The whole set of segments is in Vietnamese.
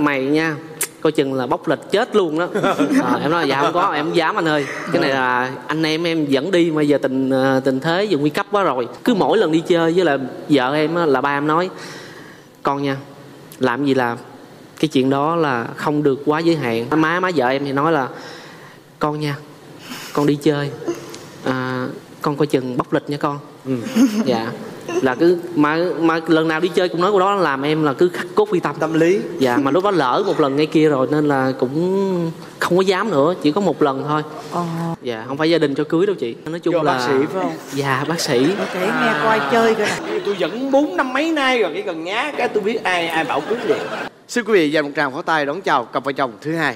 mày nha, coi chừng là bóc lịch chết luôn đó. Em nói dạ không có, em không dám anh ơi, cái này là anh em dẫn đi mà giờ tình thế giờ nguy cấp quá rồi. Cứ mỗi lần đi chơi với là vợ em á, là ba em nói con nha, làm gì là cái chuyện đó là không được quá giới hạn. Má vợ em thì nói là con nha, con đi chơi con coi chừng bóc lịch nha con. Dạ, là cứ mà lần nào đi chơi cũng nói câu đó, làm em là cứ khắc cốt ghi tâm. Tâm lý. Dạ, mà lúc đó lỡ một lần ngay kia rồi nên là cũng không có dám nữa, chỉ có một lần thôi. Dạ, không phải gia đình cho cưới đâu chị, nói chung là bác sĩ phải không? Dạ, bác sĩ. Để nghe coi chơi coi nè. Tôi dẫn 4 năm mấy nay rồi, cái gần nhá cái tôi biết ai bảo cưới vậy. Xin quý vị dành một tràng pháo tay đón chào cặp vợ chồng thứ hai.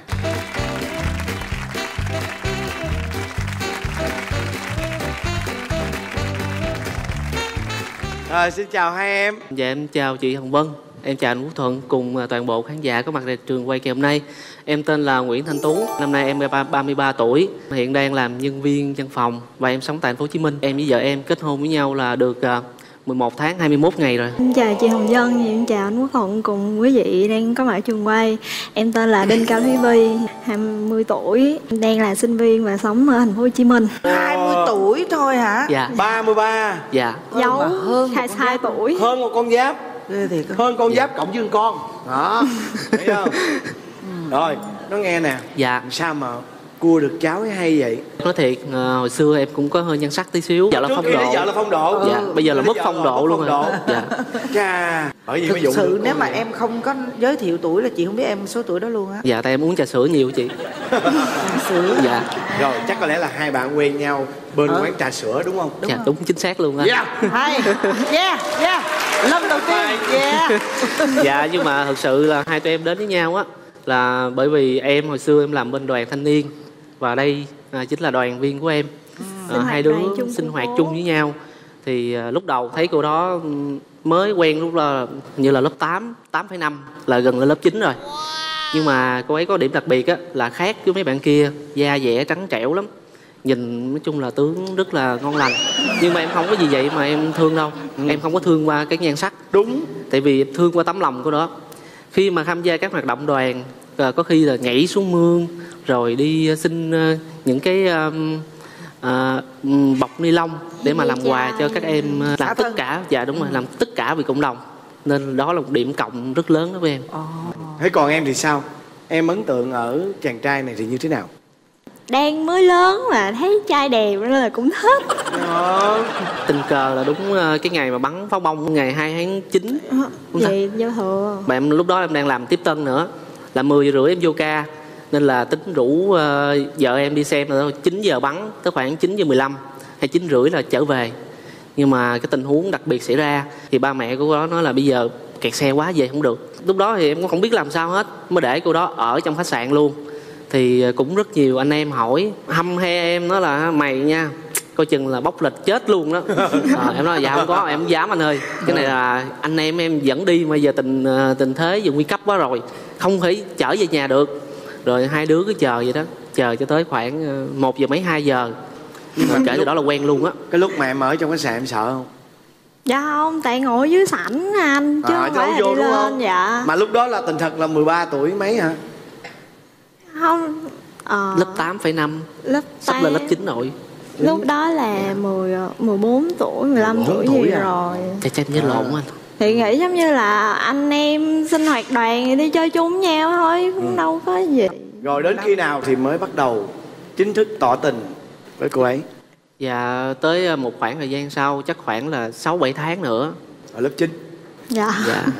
Xin chào hai em. Dạ, em chào chị Hồng Vân, em chào anh Quốc Thuận cùng toàn bộ khán giả có mặt tại trường quay ngày hôm nay. Em tên là Nguyễn Thanh Tú, năm nay em 33 tuổi, hiện đang làm nhân viên văn phòng và em sống tại thành phố Hồ Chí Minh. Em với vợ em kết hôn với nhau là được 11 tháng 21 ngày rồi. Em chào chị Hồng Vân, em chào anh Quốc Thuận cùng quý vị đang có mặt ở trường quay. Em tên là Đinh Cao Thúy Vi, 20 tuổi, đang là sinh viên và sống ở thành phố Hồ Chí Minh. 20 tuổi thôi hả? Dạ. 33. Dạ. Giấu hơn 22 tuổi. Hơn một con giáp. Thì Hơn con giáp cộng với con. Đó. Thấy không? Rồi, nó nghe nè. Dạ. Sao mà cua được cháu ấy hay vậy? Nói thiệt, hồi xưa em cũng có hơi nhan sắc tí xíu. Giờ là phong độ. Giờ là phong độ. Dạ, bây giờ là mất phong độ luôn rồi. Dạ. Chà, bởi vì thực mới dụ sự được nếu mà này. em không có giới thiệu tuổi là chị không biết em số tuổi đó luôn á. Dạ, tại em uống trà sữa nhiều chị. Trà sữa. Dạ. Rồi, chắc có lẽ là hai bạn quen nhau bên quán trà sữa đúng không? Dạ, đúng chính xác luôn á. Hay. Yeah. Lâm đầu tiên. Yeah. Dạ, nhưng mà thực sự là hai tụi em đến với nhau á là bởi vì em hồi xưa em làm bên đoàn thanh niên và đây chính là đoàn viên của em. Hai đứa sinh hoạt chung với nhau thì lúc đầu thấy cô đó mới quen lúc là như là lớp 8,5 là gần lên lớp 9 rồi. Nhưng mà cô ấy có điểm đặc biệt á là khác với mấy bạn kia, da dẻ trắng trẻo lắm, nhìn nói chung là tướng rất là ngon lành. Nhưng mà em không có gì vậy mà em thương đâu. Em không có thương qua cái nhan sắc. Đúng. Tại vì thương qua tấm lòng của đó. Khi mà tham gia các hoạt động đoàn, có khi là nhảy xuống mương rồi đi xin những cái bọc ni lông để mà làm quà cho các em, làm tất cả. Dạ đúng rồi, làm tất cả vì cộng đồng, nên đó là một điểm cộng rất lớn đối với em. Thế còn em thì sao? Em ấn tượng ở chàng trai này thì như thế nào? Đang mới lớn mà thấy trai đẹp nên là cũng thích. Tình cờ là đúng cái ngày mà bắn pháo bông ngày 2 tháng 9. Vậy giao thừa. Mà em lúc đó em đang làm tiếp tân nữa, là 10 giờ rưỡi em vô ca, nên là tính rủ vợ em đi xem là 9 giờ bắn tới khoảng 9 giờ 15 hay 9 rưỡi là trở về. Nhưng mà cái tình huống đặc biệt xảy ra thì ba mẹ của đó nói là bây giờ kẹt xe quá về không được. Lúc đó thì em cũng không biết làm sao hết, mới để cô đó ở trong khách sạn luôn. Thì cũng rất nhiều anh em hỏi hăm he em, nói là mày nha, coi chừng là bóc lịch chết luôn đó. Em nói dạ không có, em không dám anh ơi, cái này là anh em dẫn đi mà giờ tình thế giờ nguy cấp quá rồi, không thể chở về nhà được. Rồi hai đứa cứ chờ vậy đó, chờ cho tới khoảng 1 giờ mấy 2 giờ. Nhưng mà kể từ đó là quen luôn á. Cái lúc mà em ở trong khách sạn em sợ không? Dạ không, tại ngồi dưới sảnh anh chứ không phải là đi lên. Dạ. Mà lúc đó là tình thật là 13 tuổi mấy hả? Không. Lớp 8,5. Lớp sắp lên lớp 9 rồi. Lúc đó là 14 tuổi, 15 tuổi gì rồi. Chắc nhớ lộn anh. Thì nghĩ giống như là anh em sinh hoạt đoàn thì đi chơi chung với nhau thôi, cũng đâu có gì. Rồi đến khi nào thì mới bắt đầu chính thức tỏ tình với cô ấy? Dạ, tới một khoảng thời gian sau, chắc khoảng là 6-7 tháng nữa. Ở lớp 9? Dạ.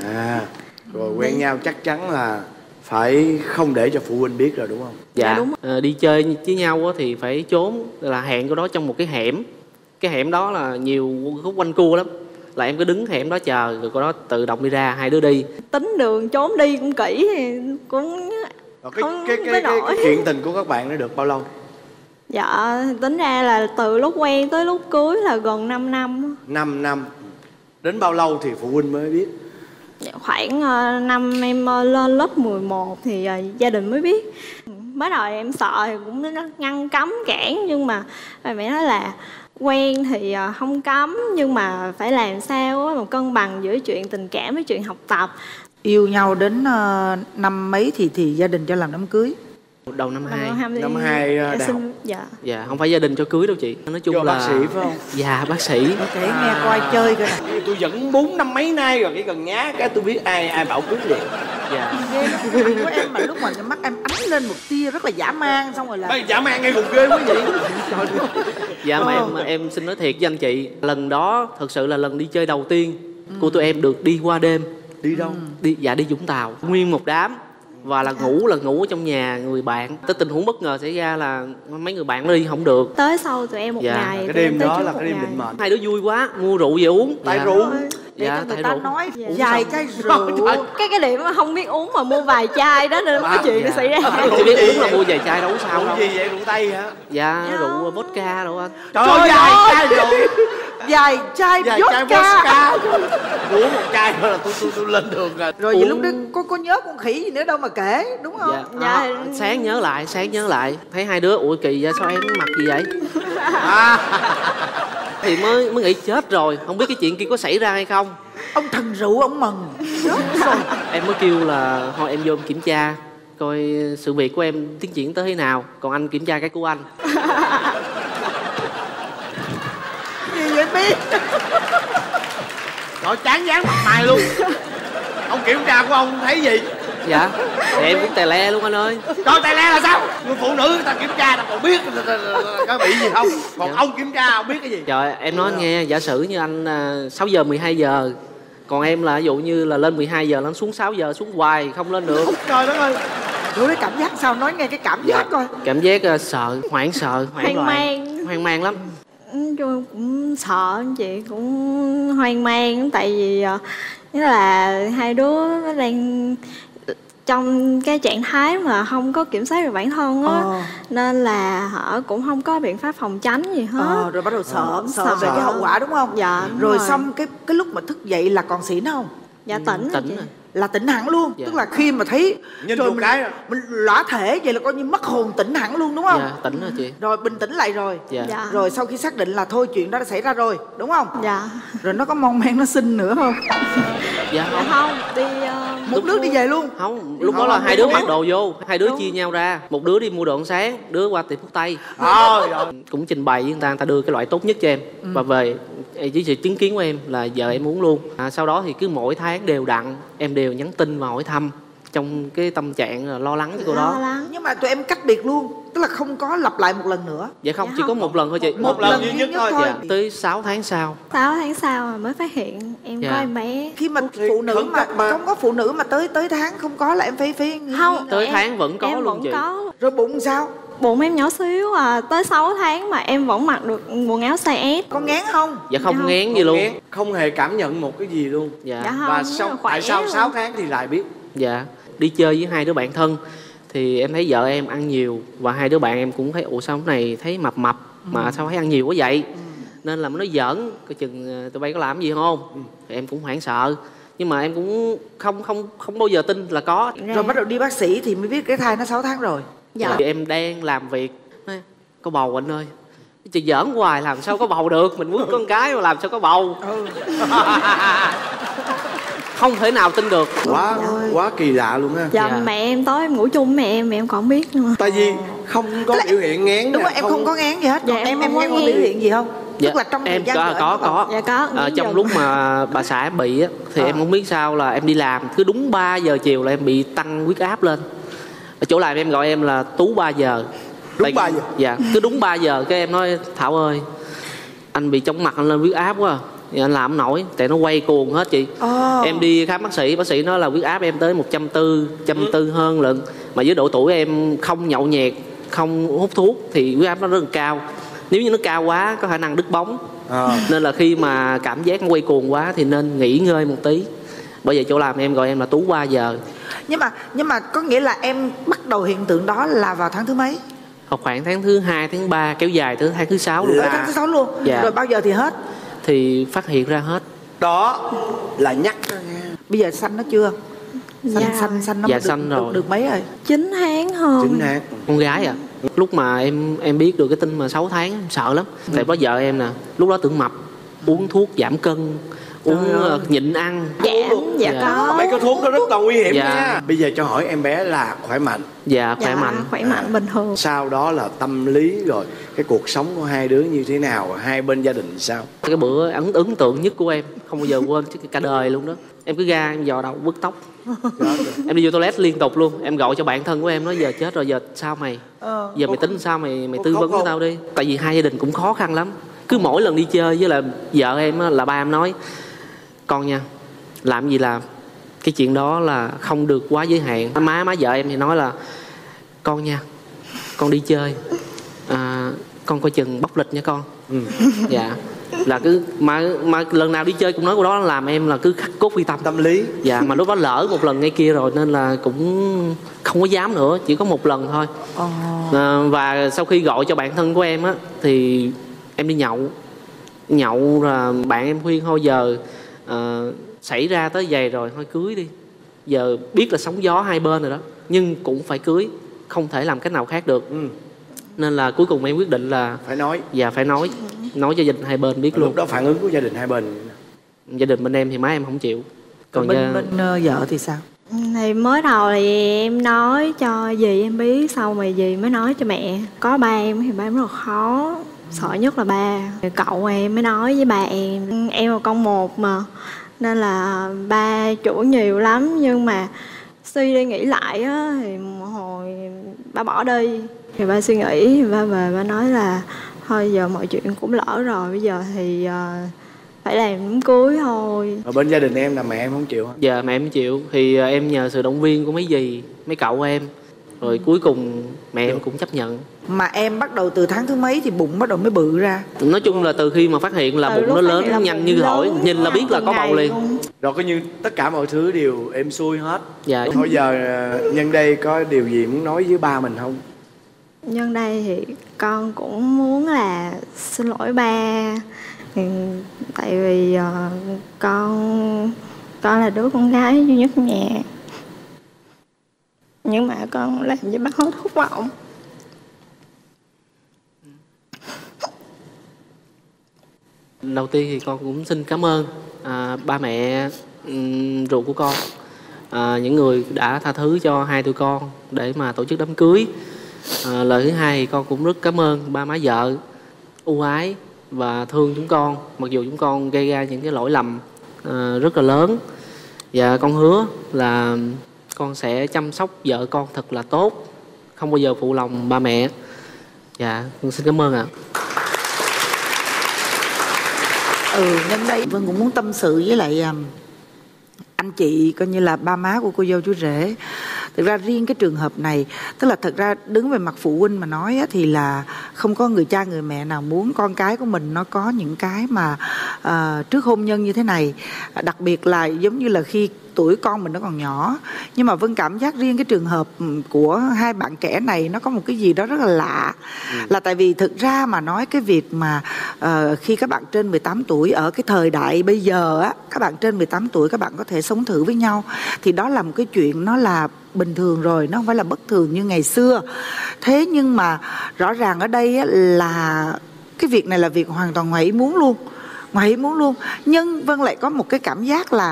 Rồi quen nhau chắc chắn là phải không để cho phụ huynh biết rồi đúng không? Dạ, đúng. Đi chơi với nhau thì phải trốn, là hẹn cô đó trong một cái hẻm. Cái hẻm đó là nhiều khúc quanh cua lắm, là em cứ đứng hẻm đó chờ rồi cô đó tự động đi ra, hai đứa đi. Tính đường trốn đi cũng kỹ thì cũng cái chuyện tình của các bạn nó được bao lâu? Dạ, tính ra là từ lúc quen tới lúc cưới là gần 5 năm. 5 năm. Đến bao lâu thì phụ huynh mới biết? Dạ, khoảng năm em lên lớp 11 thì gia đình mới biết. Mới đầu em sợ thì cũng ngăn cấm cản, nhưng mà mẹ nói là quen thì không cấm, nhưng mà phải làm sao mà cân bằng giữa chuyện tình cảm với chuyện học tập. Yêu nhau đến năm mấy thì gia đình cho làm đám cưới? Đầu năm 2. Năm 2 đại học. Dạ. Dạ, không phải gia đình cho cưới đâu chị. Nói chung Do là bác sĩ phải không? Dạ, bác sĩ. Kể nghe coi chơi coi nè. Tôi dẫn 4 năm mấy nay rồi, cái gần nhá cái tôi biết ai bảo cưới liền. Dạ. Ghê lắm. Của em mà lúc mà mắt em ánh lên một tia rất là dã man, xong rồi là Ê, dã man ngay cùng ghê quý vị. Dạ mà em xin nói thiệt với anh chị, lần đó thật sự là lần đi chơi đầu tiên của tụi em được đi qua đêm. Đi đâu? Đi Vũng Tàu, nguyên một đám. Và là ngủ ở trong nhà người bạn. Tới tình huống bất ngờ xảy ra là mấy người bạn đi không được. Tới sau tụi em một Dạ. ngày. Cái tụi em đêm tới đó trước là một cái đêm ngày. định mệnh. Hai đứa vui quá, mua rượu về uống. Tại Dạ. rượu. để Dạ, cho người tại ta rượu. nói Dạ. vài chai rượu. Cái điểm mà không biết uống mà mua vài chai đó nên cái chuyện nó xảy ra. Chỉ biết uống là mua vài chai đâu sao Rượu đâu. gì vậy? Rượu Tây hả? Dạ, rượu vodka đâu anh. Trời ơi, vài chai rượu. Vài chai Vài chai vodka. vodka. Uống một chai thôi là tôi lên đường rồi. Rồi vậy lúc đó có nhớ con khỉ gì nữa đâu mà kể, đúng không? Dạ. Sáng nhớ lại thấy hai đứa ủa kỳ vậy, sao em mặc gì vậy? Thì mới nghĩ chết rồi, không biết cái chuyện kia có xảy ra hay không. Ông thần rượu ông mừng. Em mới kêu là thôi em vô em kiểm tra coi sự việc của em tiến triển tới thế nào, còn anh kiểm tra cái của anh. Gì vậy biết? Rồi chán dán mặt mày luôn. Ông kiểm tra của ông thấy gì? Dạ thì em cũng tè le luôn anh ơi. Coi tay le là sao? Người phụ nữ người ta kiểm tra ta còn biết có bị gì không? Còn ông kiểm tra ông biết cái gì? Trời em nói anh nghe, giả sử như anh 6 giờ 12 giờ, còn em là ví dụ như là lên 12 giờ, nó xuống 6 giờ xuống hoài không lên được. Trời đất ơi. Rồi cái cảm giác sao, nói nghe cái cảm giác coi. Cảm giác sợ, hoảng Hoang mang. hoang mang lắm. Nói chung cũng sợ chị, cũng hoang mang tại vì nghĩa là hai đứa nó đang trong cái trạng thái mà không có kiểm soát được bản thân á, nên là họ cũng không có biện pháp phòng tránh gì hết. Rồi bắt đầu sợ sợ. về cái hậu quả đúng không? Dạ, đúng rồi rồi. xong cái lúc mà thức dậy là còn xỉn không? Dạ tỉnh rồi chị. rồi. Là tỉnh hẳn luôn. Dạ. Tức là khi mà thấy Nhìn rồi một cái rồi. mình lõa thể vậy là coi như mất hồn, tỉnh hẳn luôn đúng không? Dạ tỉnh rồi chị. Rồi bình tĩnh lại rồi. Dạ. Dạ. Rồi sau khi xác định là thôi chuyện đó đã xảy ra rồi đúng không? Dạ. Rồi nó có mon men nó xin nữa không? Dạ Dạ không đi Một đứa đi về luôn. không, lúc đó là hai đứa mặc đồ vô, hai đứa chia nhau ra, một đứa đi mua đồ ăn sáng, đứa qua tiệm thuốc tây. Rồi. Cũng trình bày với người ta đưa cái loại tốt nhất cho em và về với sự chứng kiến của em là giờ em uống luôn. Sau đó thì cứ mỗi tháng đều đặn em đều nhắn tin và hỏi thăm trong cái tâm trạng là lo lắng với cô lo đó. lắng. Nhưng mà tụi em cách biệt luôn. Tức là không có lặp lại một lần nữa. Dạ không, Dạ chỉ có không. một lần thôi chị. Một lần duy nhất thôi. Dạ, tới 6 tháng sau. 6 tháng sau mà mới phát hiện em Dạ. có em bé. Khi mà Thì phụ nữ khẩn mà cấp mà. không có phụ nữ mà tới tháng không có là em phải Không, Tới em- tháng vẫn có em luôn vẫn chị. có. Rồi bụng sao? Bụng em nhỏ xíu tới 6 tháng mà em vẫn mặc được quần áo size S. Có ngán không? Dạ không Dạ không. ngán gì luôn. Không hề cảm nhận một cái gì luôn. Dạ. Dạ không, Và rất là sau khỏe tại sao luôn. 6 tháng thì lại biết? Dạ, đi chơi với hai đứa bạn thân thì em thấy vợ em ăn nhiều và hai đứa bạn em cũng thấy ủa sao hôm này thấy mập mập mà sao thấy ăn nhiều quá vậy. Nên là mới nói giỡn coi chừng tụi bay có làm gì không. Thì em cũng hoảng sợ nhưng mà em cũng không bao giờ tin là có. Rồi bắt đầu đi bác sĩ thì mới biết cái thai nó 6 tháng rồi. Dạ. Thì em đang làm việc nói, có bầu anh ơi. Chị giỡn hoài làm sao có bầu được, mình muốn con cái mà làm sao có bầu. Không thể nào tin được. Quá kỳ lạ luôn ha. Dạ, Dạ. mẹ em tối em ngủ chung với mẹ em còn không biết nữa. Tại vì không có biểu hiện ngán. Đúng nè, rồi, em không có ngán gì hết. Dạ, Còn em em không nghe có có ngán. biểu hiện gì không? Dạ, Tức là trong thời em gian có đợi em có. Dạ có. Trong lúc mà bà xã bị á, thì em không biết sao là em đi làm cứ đúng 3 giờ chiều là em bị tăng huyết áp lên. Ở chỗ làm em gọi em là Tú 3 giờ. Đúng 3 giờ? Dạ, cứ đúng 3 giờ cái em nói Thảo ơi, anh bị chóng mặt anh lên huyết áp quá. Thì anh làm không nổi, tại nó quay cuồng hết chị. Em đi khám bác sĩ nói là huyết áp em tới 140 hơn lận. Mà với độ tuổi em không nhậu nhẹt, không hút thuốc thì huyết áp nó rất là cao. Nếu như nó cao quá có khả năng đứt bóng. Nên là khi mà cảm giác nó quay cuồng quá thì nên nghỉ ngơi một tí. Bởi vậy chỗ làm em gọi em là Tú 3 giờ. Nhưng mà có nghĩa là em bắt đầu hiện tượng đó là vào tháng thứ mấy? Khoảng tháng thứ 2, tháng 3 kéo dài tới tháng thứ 6 luôn. Tới tháng thứ 6 luôn. Dạ. Rồi bao giờ thì hết? Thì phát hiện ra hết. Đó là nhắc đó nha. Bây giờ xanh nó chưa? Xanh Dạ. xanh nó Dạ, được, xanh rồi. được mấy rồi? 9 tháng hơn. 9 tháng. Con gái à. Lúc mà em biết được cái tin mà 6 tháng em sợ lắm. Tại có vợ em nè, lúc đó tưởng mập, uống thuốc giảm cân, uống nhịn ăn. Dạ có. Mấy cái thuốc đó rất là nguy hiểm Dạ. nha. Bây giờ cho hỏi em bé là khỏe mạnh. Dạ khỏe mạnh. Khỏe mạnh bình thường. Sau đó là tâm lý rồi cái cuộc sống của hai đứa như thế nào, hai bên gia đình sao? Cái bữa ấn tượng nhất của em không bao giờ quên cả đời luôn đó. Em cứ ra em dò đầu bứt tóc. Em đi vô toilet liên tục luôn. Em gọi cho bạn thân của em nói giờ chết rồi, giờ sao mày? Giờ mày tính sao, mày tư vấn cho tao đi. Tại vì hai gia đình cũng khó khăn lắm. Cứ mỗi lần đi chơi với là vợ em á, là ba em nói con nha, làm gì làm, cái chuyện đó là không được quá giới hạn. Má vợ em thì nói là con nha, con đi chơi con coi chừng bóc lịch nha con. Dạ. Là cứ mà lần nào đi chơi cũng nói câu đó, làm em là cứ khắc cốt ghi tâm. Tâm lý. Dạ, mà lúc đó lỡ một lần ngay kia rồi nên là cũng không có dám nữa, chỉ có một lần thôi. Và sau khi gọi cho bạn thân của em á thì em đi nhậu là bạn em khuyên thôi giờ xảy ra tới vậy rồi thôi cưới đi, giờ biết là sóng gió hai bên rồi đó nhưng cũng phải cưới, không thể làm cách nào khác được. Nên là cuối cùng em quyết định là phải nói. Dạ phải nói cho gia đình hai bên biết luôn. Lúc đó phản ứng của gia đình hai bên? Gia đình bên em thì má em không chịu, còn bên vợ thì sao? Thì mới đầu thì em nói cho dì em biết, sau mà dì mới nói cho mẹ. Có ba em thì ba em rất là khó, sợ nhất là ba. Cậu em mới nói với ba em là con một mà, nên là ba chửi nhiều lắm. Nhưng mà suy đi nghĩ lại á, thì một hồi ba bỏ đi, thì ba suy nghĩ, ba về ba nói là thôi giờ mọi chuyện cũng lỡ rồi, bây giờ thì phải làm đám cưới thôi. Ở bên gia đình em là mẹ em không chịu hả? Dạ mẹ em không chịu, thì em nhờ sự động viên của mấy dì mấy cậu em, rồi cuối cùng mẹ em cũng chấp nhận. Mà em bắt đầu từ tháng thứ mấy thì bụng bắt đầu mới bự ra? Nói chung là từ khi mà phát hiện là bụng nó lớn nhanh như thổi, nhìn là biết là có bầu liền. Rồi coi như tất cả mọi thứ đều êm xuôi hết. Dạ. Thôi giờ nhân đây có điều gì muốn nói với ba mình không? Nhân đây thì con cũng muốn là xin lỗi ba, tại vì con là đứa con gái duy nhất trong nhà, nhưng mà con làm cho ba hết thất vọng. Đầu tiên thì con cũng xin cảm ơn ba mẹ ruột của con, những người đã tha thứ cho hai tụi con để mà tổ chức đám cưới. Lời thứ hai thì con cũng rất cảm ơn ba má vợ ưu ái và thương chúng con, mặc dù chúng con gây ra những cái lỗi lầm rất là lớn. Và con hứa là con sẽ chăm sóc vợ con thật là tốt, không bao giờ phụ lòng ba mẹ. Dạ, con xin cảm ơn ạ. Nhân đây Vân cũng muốn tâm sự với lại anh chị, coi như là ba má của cô dâu chú rể. Thực ra riêng cái trường hợp này, tức là thật ra đứng về mặt phụ huynh mà nói á, thì là không có người cha người mẹ nào muốn con cái của mình nó có những cái mà trước hôn nhân như thế này. Đặc biệt là giống như là khi tuổi con mình nó còn nhỏ. Nhưng mà Vân cảm giác riêng cái trường hợp của hai bạn trẻ này nó có một cái gì đó rất là lạ. Là tại vì thực ra mà nói cái việc mà khi các bạn trên 18 tuổi, ở cái thời đại bây giờ á, các bạn trên 18 tuổi các bạn có thể sống thử với nhau, thì đó là một cái chuyện nó là bình thường rồi, nó không phải là bất thường như ngày xưa. Thế nhưng mà rõ ràng ở đây á, là cái việc này là việc hoàn toàn ngoài ý muốn luôn. Ngoài ý muốn luôn. Nhưng Vân lại có một cái cảm giác là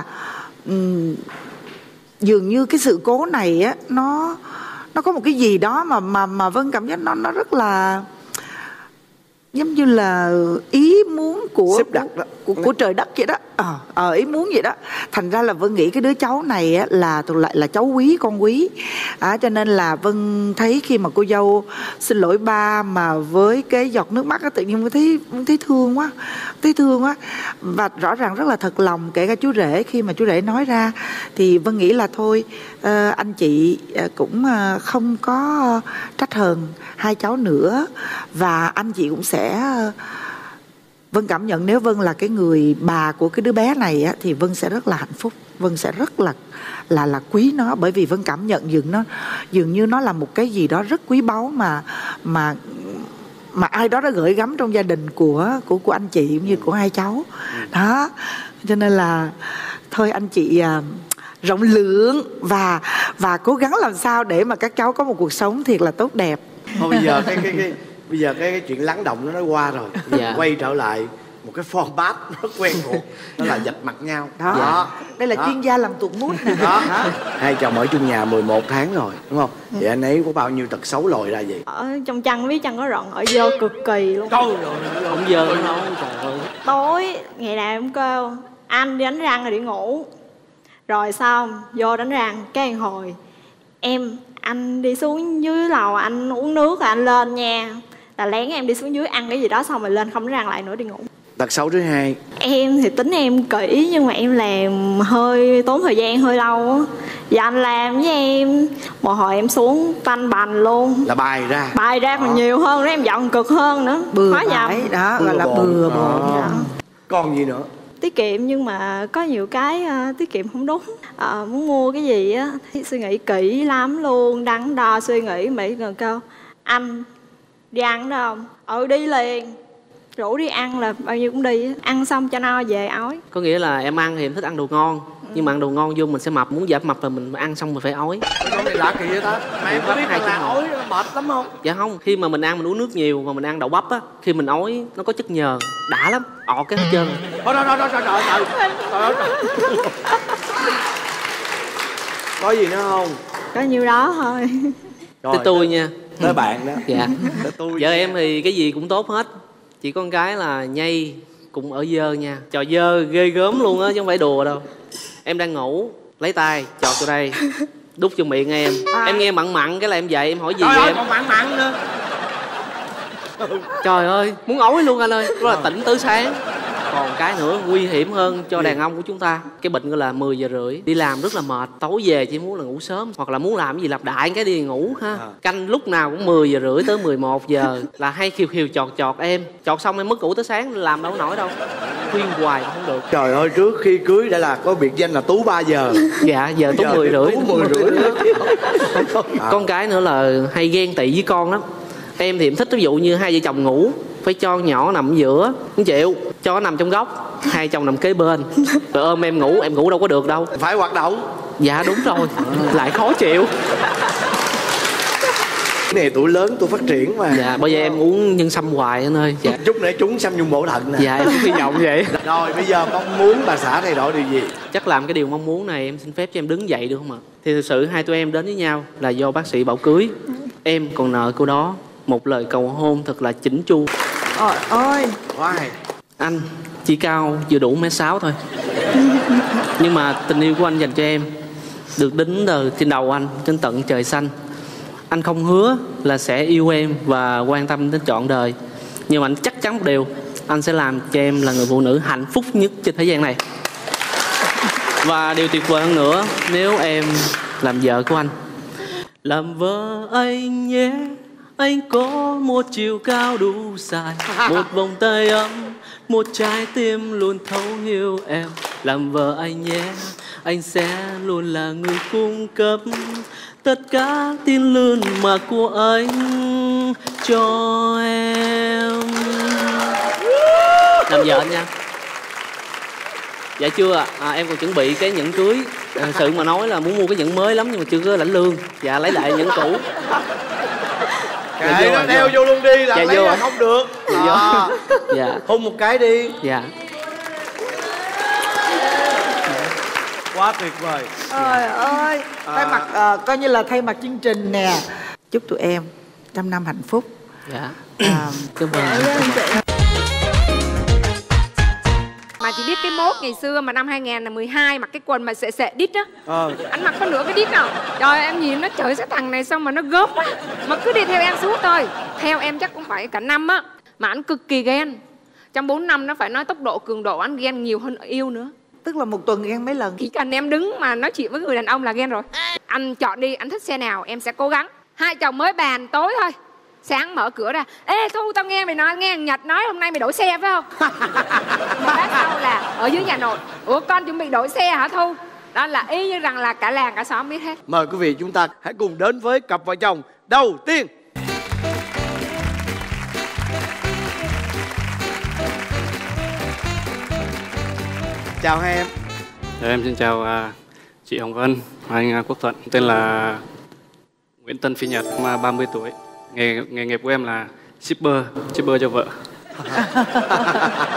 dường như cái sự cố này á, nó có một cái gì đó mà Vân cảm giác nó rất là giống như là ý muốn của trời đất vậy đó. Ý muốn vậy đó. Thành ra là Vân nghĩ cái đứa cháu này á, là lại là cháu quý, con quý. Cho nên là Vân thấy khi mà cô dâu xin lỗi ba mà với cái giọt nước mắt á, tự nhiên Vân thấy thương quá. Thấy thương quá. Và rõ ràng rất là thật lòng. Kể cả chú rể, khi mà chú rể nói ra thì Vân nghĩ là thôi, anh chị cũng không có trách hờn hai cháu nữa. Và anh chị cũng sẽ, Vân cảm nhận nếu Vân là cái người bà của cái đứa bé này á, thì Vân sẽ rất là hạnh phúc. Vân sẽ rất là quý nó. Bởi vì Vân cảm nhận dường như nó là một cái gì đó rất quý báu mà ai đó đã gửi gắm trong gia đình của anh chị cũng như của hai cháu. Đó. Cho nên là thôi anh chị rộng lượng và cố gắng làm sao để mà các cháu có một cuộc sống thiệt là tốt đẹp. Thôi bây giờ cái chuyện lắng động nó qua rồi. Quay trở lại một cái format rất quen thuộc, đó là dạch mặt nhau. Đó. Đây là chuyên gia làm tuột mút nè. Đó. Hai chồng ở chung nhà 11 tháng rồi, đúng không? Vậy anh ấy có bao nhiêu tật xấu lòi ra vậy? Ở trong chăn biết chăn có rận, ở dơ cực kỳ luôn. Trời Không dơ đâu, trời ơi. Tối ngày nào em kêu anh đi đánh răng rồi đi ngủ, rồi xong vô đánh răng cái hồi anh đi xuống dưới lầu anh uống nước rồi anh lên nha, là lén em đi xuống dưới ăn cái gì đó xong rồi lên không đánh răng lại nữa đi ngủ. Tật xấu thứ hai. Em thì tính em kỹ nhưng mà em làm hơi tốn thời gian hơi lâu á. Và anh làm với em một hồi em xuống tanh bành luôn, Là bài ra còn nhiều hơn đó, em dọn cực hơn nữa. Bừa Khó nhầm. bãi đó, gọi là bừa bộn. Dạ. Còn gì nữa? Tiết kiệm nhưng mà có nhiều cái tiết kiệm không đúng. Muốn mua cái gì á thì suy nghĩ kỹ lắm luôn, đắn đo suy nghĩ mấy gần câu anh đi ăn đó không? Đi liền, rủ đi ăn là bao nhiêu cũng đi, ăn xong cho no về ói. Có nghĩa là em ăn thì em thích ăn đồ ngon, nhưng mà ăn đồ ngon vô mình sẽ mập, muốn giảm mập là mình ăn xong mình phải ói. Con này lạ kỳ vậy ta? Mà em có biết là ói mệt lắm không? Dạ không, khi mà mình ăn mình uống nước nhiều mà mình ăn đậu bắp á, khi mình ói nó có chất nhờn đã lắm, ọt cái hết trơn. Thôi trời. Có gì nữa không? Có nhiêu đó thôi. Tới tôi nha. Tới bạn đó. Dạ. Tới tôi. Vợ em thì cái gì cũng tốt hết, chỉ con cái là nhây cũng ở dơ nha, trò dơ ghê gớm luôn á chứ không phải đùa đâu. Em đang ngủ lấy tay chọt vô đây đút vô miệng em nghe mặn mặn cái là em dậy em hỏi gì Trời vậy ơi, em? còn mặn nữa. Trời ơi muốn ói luôn anh ơi, đó là tỉnh tới sáng. Còn cái nữa nguy hiểm hơn cho đàn ông của chúng ta, cái bệnh gọi là 10 giờ rưỡi đi làm rất là mệt, tối về chỉ muốn là ngủ sớm hoặc là muốn làm cái gì lặp đại cái đi ngủ ha. Canh lúc nào cũng 10 giờ rưỡi tới 11 giờ là hay khiều khiều chọt em, chọt xong em mất ngủ tới sáng làm đâu nổi đâu, khuyên hoài cũng không được. Trời ơi, trước khi cưới đã là có biệt danh là Tú 3 giờ. Dạ giờ Tú 10 rưỡi. Tú 10 rưỡi nữa. Con cái nữa là hay ghen tị với con lắm. Em thì em thích ví dụ như hai vợ chồng ngủ phải cho nhỏ nằm ở giữa, không chịu, cho nó nằm trong góc, hai chồng nằm kế bên rồi ôm em ngủ đâu có được đâu. Phải hoạt động. Dạ đúng rồi, lại khó chịu. Cái này tuổi lớn tôi phát triển mà. Dạ bây giờ em uống nhân sâm hoài anh ơi. Dạ. Chút nữa trúng xăm nhung bổ thận nè. Dạ em cũng hy vọng vậy. Rồi bây giờ mong muốn bà xã thay đổi điều gì? Chắc làm cái điều mong muốn này em xin phép cho em đứng dậy được không ạ? Thì thực sự hai tụi em đến với nhau là do bác sĩ bảo cưới. Em còn nợ cô đó một lời cầu hôn thật là chỉnh chu. Ôi ơi. Why? Anh chỉ cao vừa đủ 1m6 thôi, nhưng mà tình yêu của anh dành cho em được đính từ trên đầu anh trên tận trời xanh. Anh không hứa là sẽ yêu em và quan tâm đến trọn đời, nhưng mà anh chắc chắn một điều, anh sẽ làm cho em là người phụ nữ hạnh phúc nhất trên thế gian này. Và điều tuyệt vời hơn nữa, nếu em làm vợ của anh. Làm vợ anh nhé, anh có một chiều cao đủ dài, một vòng tay ấm, một trái tim luôn thấu hiểu em. Làm vợ anh nhé, anh sẽ luôn là người cung cấp tất cả tiền lương mà của anh cho em. Làm vợ anh nha. Dạ chưa ạ. Em còn chuẩn bị cái nhẫn cưới. Sự mà nói là muốn mua cái nhẫn mới lắm nhưng mà chưa có lãnh lương. Dạ lấy lại nhẫn cũ. Kệ nó đeo vô luôn đi, là dạ lấy vô là không được. Dạ. Hôn một cái đi. Dạ. Quá tuyệt vời. Trời ơi. Thay mặt coi như là thay mặt chương trình nè. Chúc tụi em trăm năm hạnh phúc. Dạ. Cảm ơn. Mà chị biết cái mốt ngày xưa mà năm 2012 mặc cái quần mà sệ đít á. Anh mặc có nửa cái đít nào. Trời em nhìn nó trời cái thằng này xong mà nó gớm quá. Mà cứ đi theo em suốt thôi. Theo em chắc cũng phải cả năm á. Mà anh cực kỳ ghen. Trong 4 năm nó phải nói tốc độ cường độ anh ghen nhiều hơn yêu nữa. Tức là một tuần ghen mấy lần? Chỉ cần em đứng mà nói chuyện với người đàn ông là ghen rồi. Anh chọn đi, anh thích xe nào em sẽ cố gắng. Hai chồng mới bàn tối thôi, sáng mở cửa ra, ê Thu tao nghe mày nói, nghe thằng Nhật nói hôm nay mày đổi xe phải không? Bác sau là ở dưới nhà nội, ủa con chuẩn bị đổi xe hả Thu? Đó là y như rằng là cả làng cả xóm biết hết. Mời quý vị chúng ta hãy cùng đến với cặp vợ chồng đầu tiên. Chào hai em. Em xin chào chị Hồng Vân, anh Quốc Thuận. Tên là Nguyễn Tân Phi Nhật, 30 tuổi. Nghề nghiệp của em là shipper cho vợ.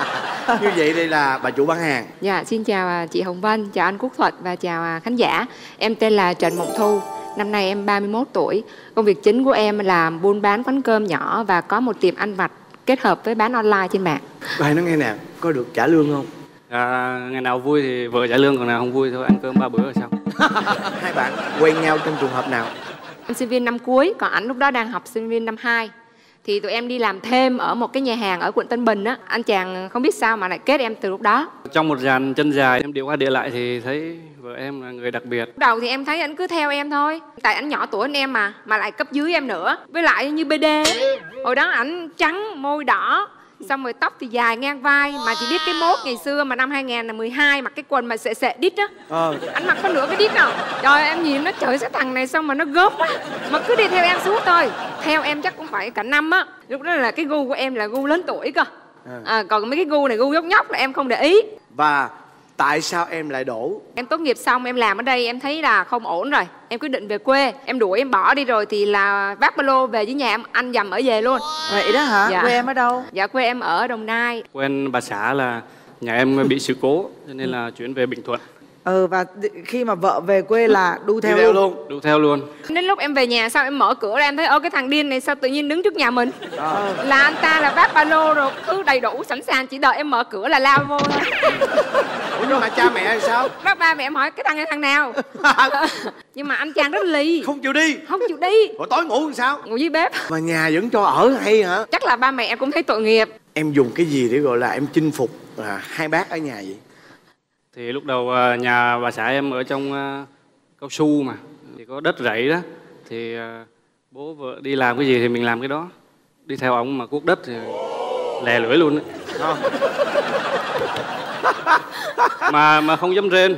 Như vậy đây là bà chủ bán hàng. Dạ, xin chào chị Hồng Vân, chào anh Quốc Thuận và chào khán giả. Em tên là Trần Mộng Thu, năm nay em 31 tuổi. Công việc chính của em là buôn bán quán cơm nhỏ và có một tiệm ăn vặt kết hợp với bán online trên mạng. Bài nói nghe nè, có được trả lương không? Ngày nào vui thì vợ trả lương, còn nào không vui thôi ăn cơm 3 bữa rồi xong. Hai bạn quen nhau trong trường hợp nào? Em sinh viên năm cuối, còn anh lúc đó đang học sinh viên năm 2. Thì tụi em đi làm thêm ở một cái nhà hàng ở quận Tân Bình á. Anh chàng không biết sao mà lại kết em từ lúc đó. Trong một dàn chân dài em đi qua địa lại thì thấy vợ em là người đặc biệt. Lúc đầu thì em thấy anh cứ theo em thôi. Tại anh nhỏ tuổi hơn em mà lại cấp dưới em nữa. Với lại như BD. Hồi đó ảnh trắng, môi đỏ, xong rồi tóc thì dài ngang vai. Mà chỉ biết cái mốt ngày xưa mà năm 2012 mặc cái quần mà sệ đít á. Anh mặc có nửa cái đít nào. Trời em nhìn nó trời cái thằng này xong mà nó gớm quá. Mà cứ đi theo em suốt thôi. Theo em chắc cũng phải cả năm á. Lúc đó là cái gu của em là gu lớn tuổi cơ. Còn mấy cái gu này gu nhóc nhóc là em không để ý. Và tại sao em lại đổ? Em tốt nghiệp xong em làm ở đây em thấy là không ổn rồi. Em quyết định về quê. Em đuổi em bỏ đi rồi thì là vác ba lô về với nhà em ăn dầm ở về luôn. Vậy đó hả? Dạ. Quê em ở đâu? Dạ quê em ở Đồng Nai. Quen bà xã là nhà em bị sự cố cho nên là chuyển về Bình Thuận. Và khi mà vợ về quê là đu theo luôn. Đu theo luôn. Đến lúc em về nhà sau em mở cửa ra em thấy cái thằng điên này sao tự nhiên đứng trước nhà mình. Là anh ta là vác ba lô rồi cứ đầy đủ sẵn sàng, chỉ đợi em mở cửa là lao vô thôi. Ủa nhưng mà cha mẹ thì sao? Bác ba mẹ em hỏi cái thằng này thằng nào. Nhưng mà anh chàng rất lì. Không chịu đi. Không chịu đi. Rồi tối ngủ làm sao? Ngủ dưới bếp. Mà nhà vẫn cho ở hay hả? Chắc là ba mẹ em cũng thấy tội nghiệp. Em dùng cái gì để gọi là em chinh phục hai bác ở nhà vậy? Thì lúc đầu nhà bà xã em ở trong cao su mà thì có đất rẫy đó, thì bố vợ đi làm cái gì thì mình làm cái đó, đi theo ông mà cuốc đất thì lè lưỡi luôn đấy. mà không dám rên.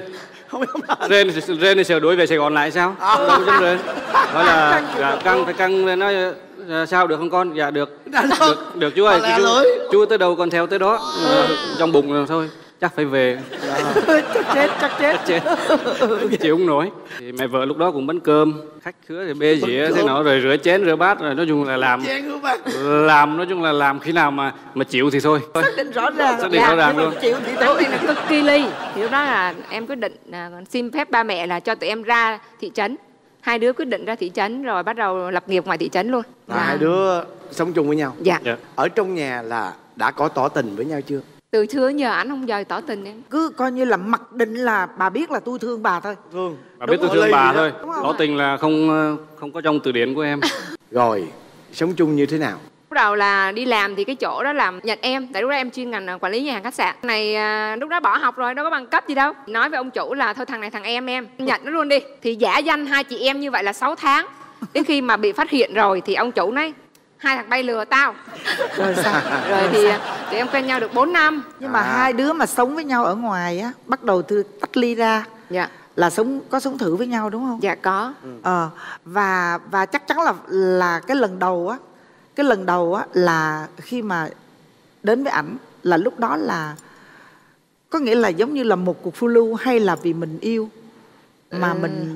Rên thì sợ đuổi về Sài Gòn lại sao? Không dám rên. Nói là căng phải căng lên, nói sao được không con? Dạ được. Được chú ơi, chú tới đâu con theo tới đó. Trong bụng rồi thôi. Chắc phải về. Chắc chết. Chịu không nổi. Thì mẹ vợ lúc đó cũng bánh cơm, khách khứa thì bê dĩa thế nào rồi rửa chén rửa bát, rồi nói chung là làm nói chung là làm khi nào mà chịu thì thôi. Xác định rõ ràng luôn. Chịu thì thôi. Là cực kỳ ly. Thì lúc đó là em quyết định xin phép ba mẹ là cho tụi em ra thị trấn. Hai đứa quyết định ra thị trấn rồi bắt đầu lập nghiệp ngoài thị trấn luôn. Hai đứa sống chung với nhau. Dạ. Ở trong nhà là đã có tỏ tình với nhau chưa? Từ xưa đến giờ ảnh không bao giờ tỏ tình em. Cứ coi như là mặc định là bà biết là tôi thương bà thôi. Bà biết tôi thương bà thôi. Tỏ tình là không có trong từ điển của em. Rồi sống chung như thế nào? Lúc đầu là đi làm thì cái chỗ đó làm nhận em. Tại lúc đó em chuyên ngành quản lý nhà hàng khách sạn. Này lúc đó bỏ học rồi, đâu có bằng cấp gì đâu. Nói với ông chủ là thôi thằng này thằng em nhận nó luôn đi. Thì giả danh hai chị em như vậy là 6 tháng. Đến khi mà bị phát hiện rồi thì ông chủ nói hai thằng bay lừa tao. Rồi sao? Rồi thì em quen nhau được 4 năm. Nhưng mà hai đứa mà sống với nhau ở ngoài á, bắt đầu từ tách ly ra. Dạ. Là có sống thử với nhau đúng không? Dạ có. Và chắc chắn là cái lần đầu á là khi mà đến với ảnh là lúc đó là có nghĩa là giống như là một cuộc phiêu lưu, hay là vì mình yêu mà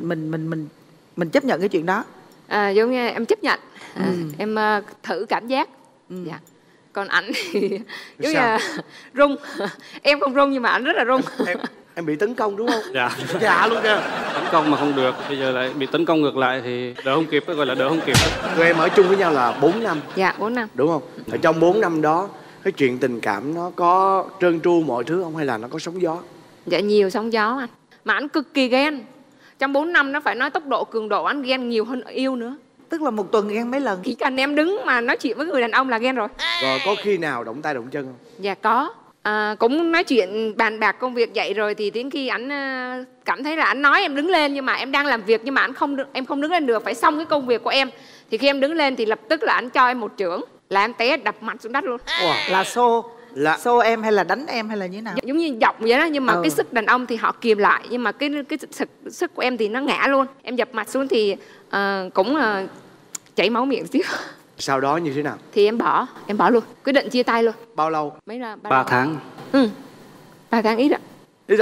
mình chấp nhận cái chuyện đó? Giống như em chấp nhận. Em thử cảm giác. Dạ. Còn ảnh thì giống như là rung. Em không rung nhưng mà ảnh rất là rung. Em bị tấn công đúng không? Dạ. Dạ luôn kìa. Tấn công mà không được, bây giờ lại bị tấn công ngược lại thì đỡ không kịp, gọi là đỡ không kịp. Rồi em ở chung với nhau là 4 năm. Dạ 4 năm. Đúng không? Ở trong 4 năm đó cái chuyện tình cảm nó có trơn tru mọi thứ không, hay là nó có sóng gió? Dạ nhiều sóng gió anh. Mà anh cực kỳ ghen. Trong 4 năm nó phải nói tốc độ cường độ anh ghen nhiều hơn yêu nữa. Tức là một tuần ghen mấy lần? Chỉ cần em đứng mà nói chuyện với người đàn ông là ghen rồi. Rồi có khi nào động tay động chân không? Dạ có. Cũng nói chuyện bàn bạc công việc vậy rồi thì đến khi ảnh cảm thấy là ảnh nói em đứng lên, nhưng mà em đang làm việc nhưng mà em không đứng lên được, phải xong cái công việc của em. Thì khi em đứng lên thì lập tức là ảnh cho em một chưởng là em té đập mặt xuống đất luôn. Là xô em hay là đánh em hay là như thế nào? Giống như giọng vậy đó, nhưng mà cái sức đàn ông thì họ kìm lại, nhưng mà cái sức của em thì nó ngã luôn. Em dập mặt xuống thì cũng chảy máu miệng xíu. Sau đó như thế nào? Thì em bỏ luôn, quyết định chia tay luôn. Bao lâu? Mấy là 3 tháng. 3 tháng ít ạ. Ít rồi.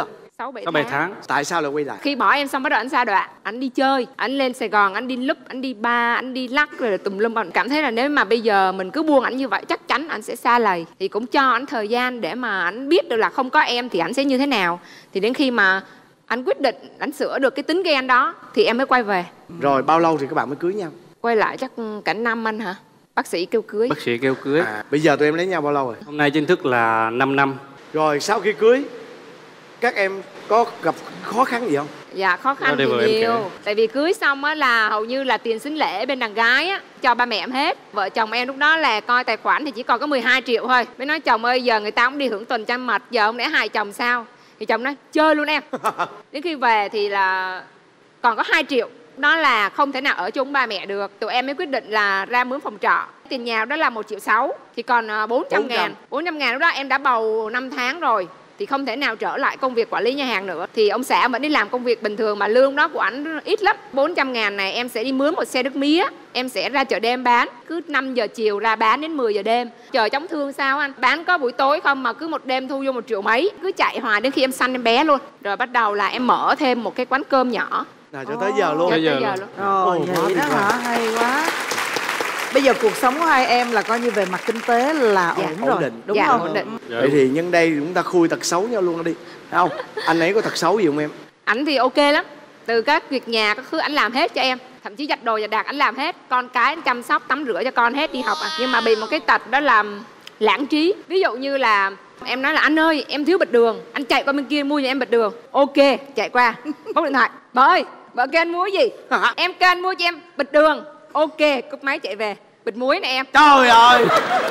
6-7 tháng. Tại sao lại quay lại? Khi bỏ em xong bắt đầu anh sa đọa, anh đi chơi, anh lên Sài Gòn, anh đi lúp, anh đi bar, anh đi lắc rồi tùm lum. Anh cảm thấy là nếu mà bây giờ mình cứ buông anh như vậy chắc chắn anh sẽ xa lầy. Thì cũng cho anh thời gian để mà anh biết được là không có em thì anh sẽ như thế nào. Thì đến khi mà anh quyết định anh sửa được cái tính ghen đó thì em mới quay về. Rồi bao lâu thì các bạn mới cưới nhau? Quay lại chắc cả năm anh hả? Bác sĩ kêu cưới. Bác sĩ kêu cưới. Bây giờ tụi em lấy nhau bao lâu rồi? Hôm nay chính thức là 5 năm. Rồi sau khi cưới các em có gặp khó khăn gì không? Dạ khó khăn thì nhiều. Tại vì cưới xong á là hầu như là tiền sính lễ bên đàn gái á cho ba mẹ em hết. Vợ chồng em lúc đó là coi tài khoản thì chỉ còn có 12 triệu thôi. Mới nói chồng ơi giờ người ta cũng đi hưởng tuần trăng mật, giờ không lẽ hai chồng sao? Thì chồng nói chơi luôn em. Đến khi về thì là còn có 2 triệu. Đó là không thể nào ở chung ba mẹ được. Tụi em mới quyết định là ra mướn phòng trọ. Tiền nhà đó là 1,6 triệu. Thì còn 400 ngàn. 400 ngàn lúc đó em đã bầu 5 tháng rồi. Thì không thể nào trở lại công việc quản lý nhà hàng nữa. Thì ông xã vẫn đi làm công việc bình thường mà lương đó của ảnh ít lắm. 400 ngàn này em sẽ đi mướn một xe nước mía. Em sẽ ra chợ đêm bán. Cứ 5 giờ chiều ra bán đến 10 giờ đêm. Chờ chống thương sao anh? Bán có buổi tối không mà cứ một đêm thu vô 1 triệu mấy. Cứ chạy hoài đến khi em sanh em bé luôn. Rồi bắt đầu là em mở thêm một cái quán cơm nhỏ. Cho tới giờ luôn. Tới giờ luôn. Vậy đó hả? Hay quá. Bây giờ cuộc sống của hai em là coi như về mặt kinh tế là ổn rồi, đúng không? Ổn định. Vậy thì nhân đây chúng ta khui tật xấu nhau luôn đi, thấy không? Anh ấy có tật xấu gì không em? Ảnh thì ok lắm. Từ các việc nhà các thứ ảnh làm hết cho em. Thậm chí giặt đồ giặt đạc ảnh làm hết. Con cái anh chăm sóc tắm rửa cho con hết đi học à. Nhưng mà bị một cái tật đó là lãng trí. Ví dụ như là em nói là anh ơi em thiếu bịch đường, anh chạy qua bên kia mua cho em bịch đường. Ok, chạy qua bóc điện thoại. Vợ ơi, vợ kêu anh mua cái gì? Em kêu anh mua cho em bịch đường. Ok, cúp máy chạy về. Bịch muối nè em. Trời ơi.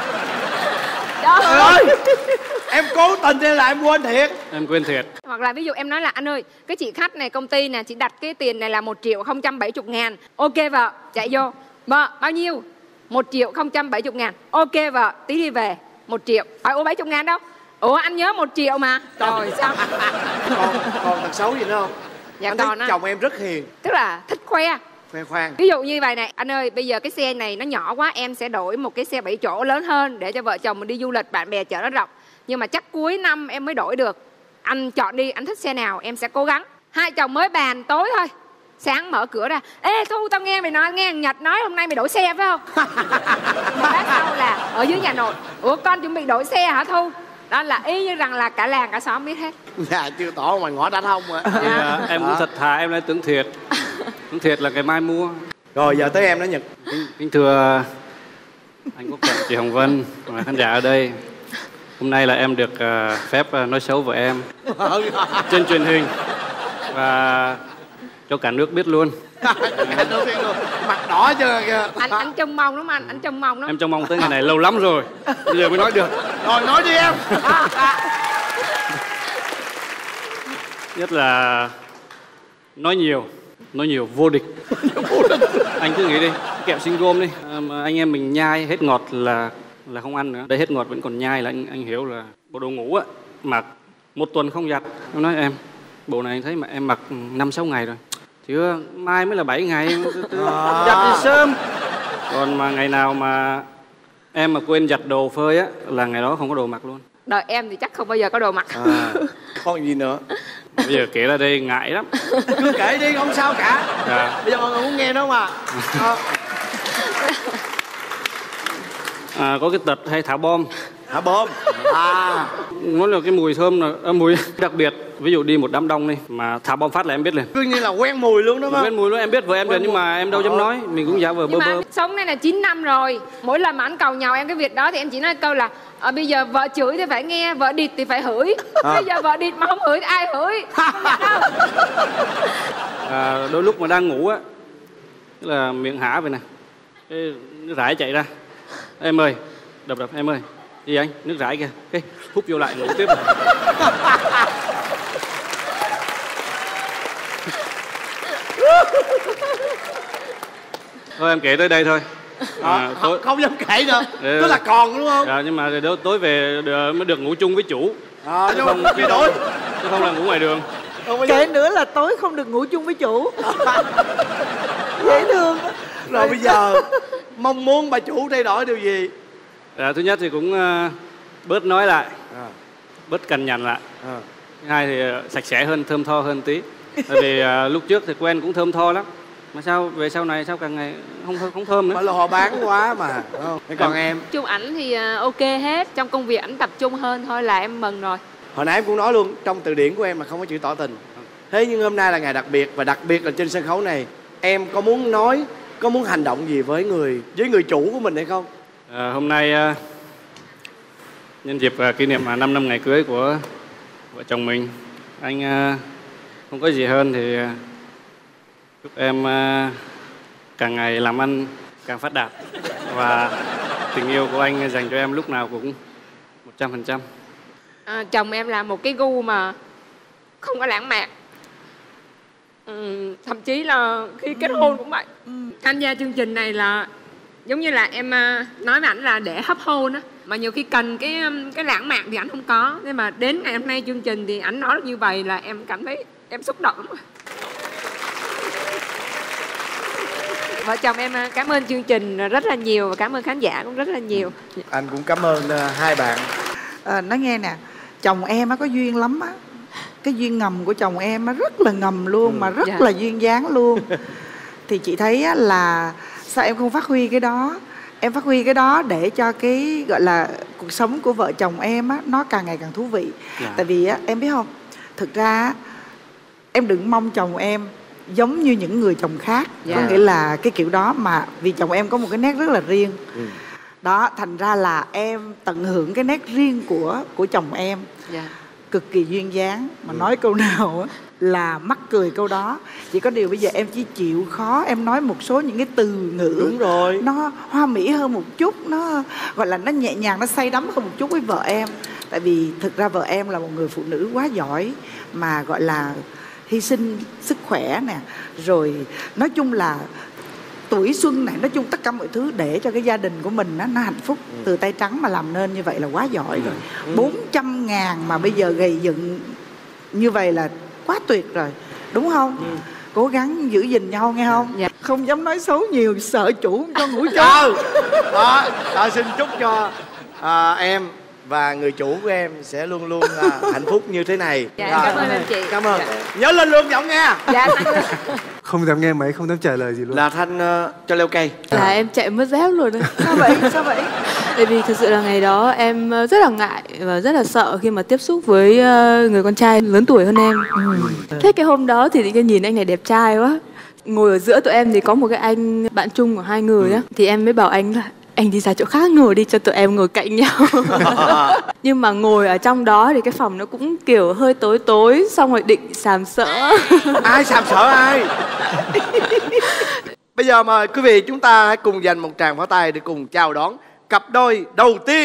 Trời ơi. Em cố tình hay là em quên thiệt? Em quên thiệt. Hoặc là ví dụ em nói là anh ơi, cái chị khách này công ty nè, chị đặt cái tiền này là 1.070 ngàn. Ok vợ, chạy vô. Vợ, bao nhiêu? 1.070 ngàn. Ok vợ, tí đi về. 1 triệu. Hỏi ủa 70 ngàn đâu? Ủa anh nhớ 1 triệu mà. Trời sao? Còn tật xấu gì nữa không? Dạ anh còn thấy chồng em rất hiền. Tức là thích khoe. Khoe khoang. Ví dụ như vậy này, anh ơi bây giờ cái xe này nó nhỏ quá, em sẽ đổi một cái xe 7 chỗ lớn hơn để cho vợ chồng mình đi du lịch bạn bè chở nó rộng. Nhưng mà chắc cuối năm em mới đổi được. Anh chọn đi, anh thích xe nào em sẽ cố gắng. Hai chồng mới bàn tối thôi, sáng mở cửa ra, ê Thu tao nghe mày nói, nghe thằng Nhật nói hôm nay mày đổi xe phải không? Lát sau là ở dưới nhà nội, ủa con chuẩn bị đổi xe hả Thu? Đó là y như rằng là cả làng cả xóm biết hết. Dạ chưa tỏ ngoài ngõ đã thông rồi. Em cũng thật thà, em lại tưởng thiệt. Tưởng thiệt là ngày mai mua. Rồi giờ tới em đó Nhật. Kính thưa anh Quốc Thuận, chị Hồng Vân và khán giả ở đây. Hôm nay là em được phép nói xấu vợ em trên truyền hình và cho cả nước biết luôn. Cả nước biết luôn. Mặt đỏ chưa kìa. Anh trông mong lắm anh trông mong lắm. Em trông mong tới ngày này lâu lắm rồi. Bây giờ mới nói được. Rồi nói đi em. Nhất là nói nhiều vô địch. Anh cứ nghĩ đi, kẹo sinh gôm đi, mà anh em mình nhai hết ngọt là không ăn nữa. Đây hết ngọt vẫn còn nhai là anh hiểu là bộ đồ ngủ á, mặc 1 tuần không giặt. Em nói em, bộ này anh thấy mà em mặc 5-6 ngày rồi. Chưa, mai mới là 7 ngày, giặt thì sớm. Còn mà ngày nào mà em mà quên giặt đồ phơi á là ngày đó không có đồ mặc luôn. Đợi em thì chắc không bao giờ có đồ mặc. Còn gì nữa? Bây giờ kể ra đây ngại lắm. Cứ kể đi không sao cả. Dạ. Bây giờ mọi người muốn nghe đó mà. Có cái tật hay thả bom. Thả bom. Nó là cái mùi thơm là mùi đặc biệt. Ví dụ đi một đám đông đi mà thả bom phát là em biết liền. Cứ như là quen mùi luôn đó mà. Quen mùi luôn, em biết vợ em rồi nhưng mà em đâu dám nói, mình cũng giả vờ bơ bơ. Sống đây là 9 năm rồi, mỗi lần mà anh cầu nhàu em cái việc đó thì em chỉ nói câu là bây giờ vợ chửi thì phải nghe, vợ địt thì phải hửi. Bây giờ vợ địt mà không hửi thì ai hửi? Đôi lúc mà đang ngủ á, tức là miệng hả vậy này, cái nước rải chạy ra, em ơi, đập em ơi, gì anh, nước rải kìa, cái hút vô lại ngủ tiếp. Thôi em kể tới đây thôi. Không dám kể nữa. Tức là còn đúng không? Nhưng mà tối về mới được ngủ chung với chủ. Nhưng mà bị đổi. Chứ không là ngủ ngoài đường. Kể nữa là tối không được ngủ chung với chủ. Dễ thương. Rồi bây giờ mong muốn bà chủ thay đổi điều gì? Thứ nhất thì cũng bớt nói lại, bớt cằn nhằn lại. Thứ hai thì sạch sẽ hơn, thơm tho hơn tí. Tại vì lúc trước thì quen cũng thơm tho lắm, mà sao về sau này sao càng ngày không thơm nữa. Phải là họ bán quá mà, đúng không? Thế còn em? Chung ảnh thì ok hết, trong công việc ảnh tập trung hơn thôi là em mừng rồi. Hồi nãy em cũng nói luôn, trong từ điển của em là không có chữ tỏ tình. Thế nhưng hôm nay là ngày đặc biệt, và đặc biệt là trên sân khấu này em có muốn nói, có muốn hành động gì với người chủ của mình hay không? Hôm nay nhân dịp kỷ niệm 5 năm ngày cưới của vợ chồng mình, anh không có gì hơn thì chúc em càng ngày làm ăn càng phát đạt, và tình yêu của anh dành cho em lúc nào cũng 100%. Chồng em là một cái gu mà không có lãng mạn, thậm chí là khi kết hôn cũng vậy. Tham gia chương trình này là giống như là em nói với ảnh là để hấp hôn á, mà nhiều khi cần cái lãng mạn thì ảnh không có, nhưng mà đến ngày hôm nay chương trình thì ảnh nói được như vậy là em cảm thấy em xúc động. Vợ chồng em cảm ơn chương trình rất là nhiều, và cảm ơn khán giả cũng rất là nhiều. Anh cũng cảm ơn hai bạn. Nói nghe nè, chồng em có duyên lắm á. Cái duyên ngầm của chồng em rất là ngầm luôn, mà rất là duyên dáng luôn. Thì chị thấy là sao em không phát huy cái đó? Em phát huy cái đó để cho cái gọi là cuộc sống của vợ chồng em á, nó càng ngày càng thú vị. Tại vì á, em biết không, thực ra em đừng mong chồng em giống như những người chồng khác. Có nghĩa là cái kiểu đó, mà vì chồng em có một cái nét rất là riêng. Đó, thành ra là em tận hưởng cái nét riêng của chồng em. Cực kỳ duyên dáng, mà nói câu nào á là mắc cười câu đó. Chỉ có điều bây giờ em chỉ chịu khó em nói một số những cái từ ngữ, đúng rồi, nó hoa mỹ hơn một chút, nó gọi là nó nhẹ nhàng, nó say đắm hơn một chút với vợ em. Tại vì thực ra vợ em là một người phụ nữ quá giỏi, mà gọi là hy sinh sức khỏe nè, rồi nói chung là tuổi xuân này, nói chung tất cả mọi thứ để cho cái gia đình của mình nó hạnh phúc. Từ tay trắng mà làm nên như vậy là quá giỏi rồi. 400.000 mà bây giờ gầy dựng như vậy là quá tuyệt rồi, đúng không? Cố gắng giữ gìn nhau nghe không? Không dám nói xấu nhiều, sợ chủ không cho ngủ chung. Đó, xin chúc cho em và người chủ của em sẽ luôn luôn hạnh phúc như thế này. Cảm ơn anh chị. Cảm ơn. Nhớ lên lương giọng nghe. Không dám nghe máy, không dám trả lời gì luôn. Là Thanh cho leo cây. Là em chạy mất dép luôn đấy. Sao vậy? Tại vì thực sự là ngày đó em rất là ngại và rất là sợ khi mà tiếp xúc với người con trai lớn tuổi hơn em. Thế cái hôm đó thì cái nhìn anh này đẹp trai quá. Ngồi ở giữa tụi em thì có một cái anh bạn chung của hai người á, thì em mới bảo anh là anh đi ra chỗ khác ngồi đi cho tụi em ngồi cạnh nhau. Nhưng mà ngồi ở trong đó thì cái phòng nó cũng kiểu hơi tối tối, xong rồi định sàm sỡ. Ai sàm sỡ ai? Bây giờ mời quý vị chúng ta hãy cùng dành một tràng pháo tay để cùng chào đón cặp đôi đầu tiên.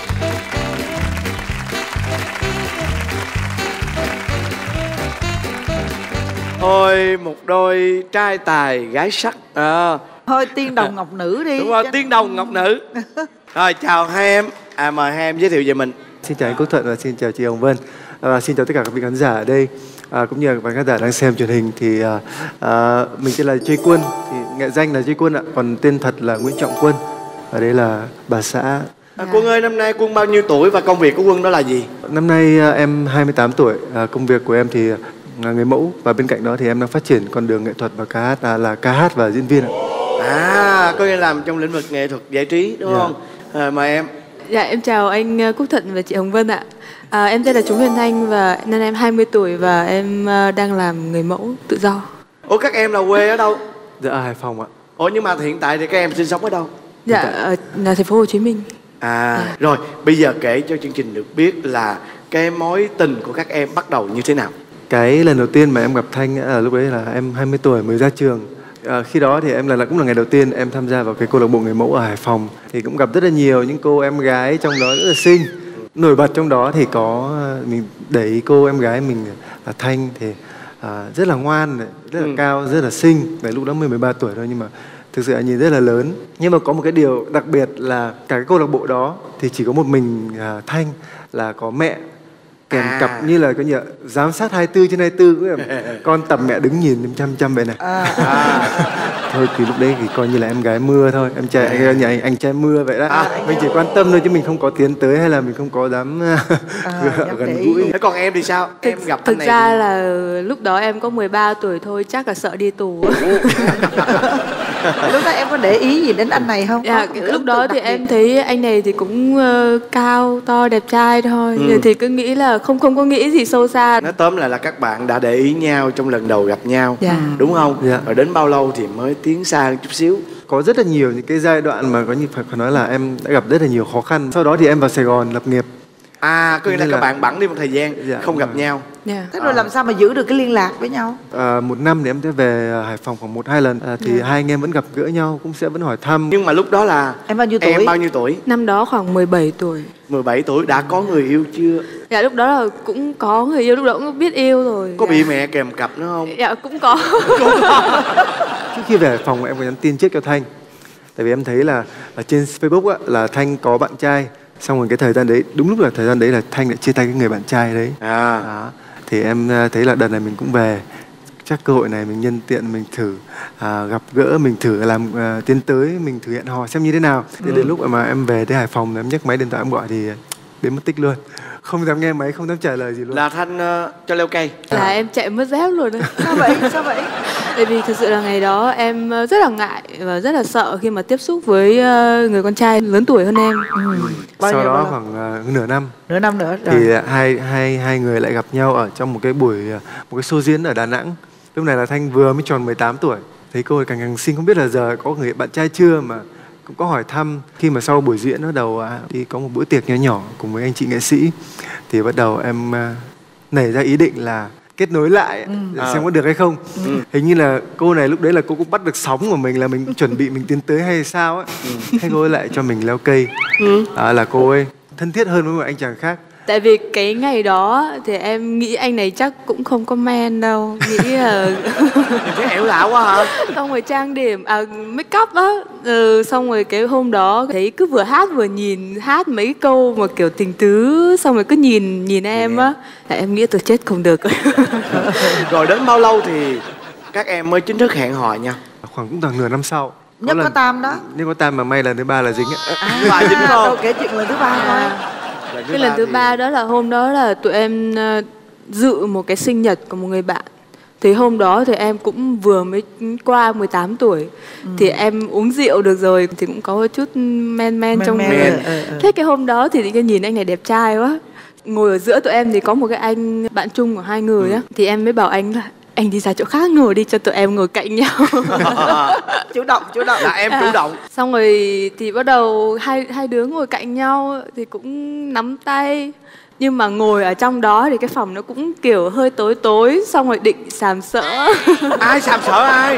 Ôi, một đôi trai tài gái sắc. Thôi tiên đồng ngọc nữ đi. Đúng rồi, tiên đồng ngọc nữ. Rồi, chào hai em. Mời hai em giới thiệu về mình. Xin chào anh Quốc Thuận và xin chào chị Hồng Vân. Xin chào tất cả các vị khán giả ở đây, cũng như các khán giả đang xem truyền hình. Thì mình tên là Chơi Quân, thì nghệ danh là Chơi Quân ạ, còn tên thật là Nguyễn Trọng Quân. Ở đây là bà xã. Quân ơi, năm nay Quân bao nhiêu tuổi và công việc của Quân đó là gì? Năm nay em 28 tuổi. Công việc của em thì là người mẫu, và bên cạnh đó thì em đang phát triển con đường nghệ thuật và ca hát, là ca hát và diễn viên ạ. Có nghĩa làm trong lĩnh vực nghệ thuật giải trí đúng không? Mời em. Dạ, em chào anh Quốc Thuận và chị Hồng Vân ạ. Em tên là Chú Huyền Thanh và năm nay em 20 tuổi và em đang làm người mẫu tự do. Ủa, các em là quê ở đâu? Dạ, Hải Phòng ạ. Ủa, nhưng mà hiện tại thì các em sinh sống ở đâu? Dạ, ở thành phố Hồ Chí Minh. Rồi, bây giờ kể cho chương trình được biết là cái mối tình của các em bắt đầu như thế nào? Cái lần đầu tiên mà em gặp Thanh ở lúc ấy là em 20 tuổi mới ra trường. Khi đó thì em cũng là ngày đầu tiên em tham gia vào cái câu lạc bộ người mẫu ở Hải Phòng. Thì cũng gặp rất là nhiều những cô em gái trong đó rất là xinh. Nổi bật trong đó thì có mình để ý cô em gái mình là Thanh, thì rất là ngoan, rất là cao, rất là xinh. Đấy, lúc đó 13 tuổi thôi nhưng mà thực sự nhìn rất là lớn. Nhưng mà có một cái điều đặc biệt là cả cái câu lạc bộ đó thì chỉ có một mình Thanh là có mẹ kèm cặp như là coi như là giám sát 24/24, con tập mẹ đứng nhìn em chăm chăm vậy này. Thôi thì lúc đấy thì coi như là em gái mưa thôi, em trai anh trai mưa vậy đó. Mình chỉ quan tâm thôi chứ mình không có tiến tới hay là mình không có dám gần gũi. Thế còn em thì sao? Em gặp anh Thực này ra thì... là lúc đó em có 13 tuổi thôi, chắc là sợ đi tù. Lúc đó em có để ý gì đến anh này không? Dạ, lúc đó thì em thấy anh này thì cũng cao to đẹp trai thôi, thì cứ nghĩ là không có nghĩ gì sâu xa. Nói tóm lại là các bạn đã để ý nhau trong lần đầu gặp nhau, đúng không? Rồi đến bao lâu thì mới tiến xa hơn chút xíu? Có rất là nhiều những cái giai đoạn mà có như phải nói là em đã gặp rất là nhiều khó khăn. Sau đó thì em vào Sài Gòn lập nghiệp. Có nghĩa là các bạn bẵng đi một thời gian không gặp nhau. Thế rồi làm sao mà giữ được cái liên lạc với nhau? 1 năm thì em sẽ về Hải Phòng khoảng 1-2 lần, thì hai anh em vẫn gặp gỡ nhau, cũng sẽ vẫn hỏi thăm. Nhưng mà lúc đó là em bao nhiêu tuổi? Em bao nhiêu tuổi? Năm đó khoảng 17 tuổi. 17 tuổi đã có người yêu chưa? Dạ lúc đó là cũng có người yêu, lúc đó cũng biết yêu rồi. Có bị mẹ kèm cặp nữa không? Dạ cũng có. Trước khi về Hải Phòng em có nhắn tin trước cho Thanh. Tại vì em thấy là ở trên Facebook á, là Thanh có bạn trai. Xong rồi cái thời gian đấy, đúng lúc là thời gian đấy là Thanh lại chia tay cái người bạn trai đấy. Đó. Thì em thấy là đợt này mình cũng về, chắc cơ hội này mình nhân tiện mình thử gặp gỡ, mình thử làm tiến tới, mình thử hẹn hò xem như thế nào. Thì đến lúc mà em về tới Hải Phòng em nhấc máy điện thoại em gọi thì đến mất tích luôn, không dám nghe máy, không dám trả lời gì luôn. Là Thanh cho leo cây. Là em chạy mất dép luôn đấy. Sao vậy? Tại vì thực sự là ngày đó em rất là ngại và rất là sợ khi mà tiếp xúc với người con trai lớn tuổi hơn em. Sau đó khoảng nửa năm nữa rồi. Thì hai người lại gặp nhau ở trong một cái show diễn ở Đà Nẵng. Lúc này là Thanh vừa mới tròn 18 tuổi. Thấy cô ấy càng xinh, không biết là giờ có người bạn trai chưa, mà cũng có hỏi thăm. Khi mà sau buổi diễn bắt đầu đi có một bữa tiệc nhỏ nhỏ cùng với anh chị nghệ sĩ, thì bắt đầu em nảy ra ý định là kết nối lại xem có được hay không. Hình như là cô này lúc đấy là cô cũng bắt được sóng của mình, là mình chuẩn bị mình tiến tới hay sao ấy. Thế cô ấy lại cho mình leo cây. Là cô ấy thân thiết hơn với một anh chàng khác. Tại vì cái ngày đó thì em nghĩ anh này chắc cũng không có men đâu, nghĩ là thấy ẻo lạ quá hả? Xong rồi trang điểm, make up á, xong rồi cái hôm đó thấy cứ vừa hát vừa nhìn, hát mấy câu mà kiểu tình tứ, xong rồi cứ nhìn em á, là em nghĩ tôi chết không được. Rồi đến bao lâu thì các em mới chính thức hẹn hò nhau? Khoảng cũng tầm nửa năm sau. Nhất có tam đó. Nhất có tam mà may lần thứ 3 là dính á. Bà dính không? Đâu kể chuyện lần thứ 3 thôi. Cái lần thứ 3 đó là hôm đó là tụi em dự một cái sinh nhật của một người bạn. Thì hôm đó thì em cũng vừa mới qua 18 tuổi. Thì em uống rượu được rồi thì cũng có chút men trong người. Thế cái hôm đó thì nhìn anh này đẹp trai quá. Ngồi ở giữa tụi em thì có một cái anh bạn chung của hai người á. Thì em mới bảo anh là anh đi ra chỗ khác ngồi đi cho tụi em ngồi cạnh nhau. Chủ động. Là em chủ động. Xong rồi thì bắt đầu hai đứa ngồi cạnh nhau thì cũng nắm tay. Nhưng mà ngồi ở trong đó thì cái phòng nó cũng kiểu hơi tối, xong rồi định sàm sỡ. Ai sàm sỡ ai?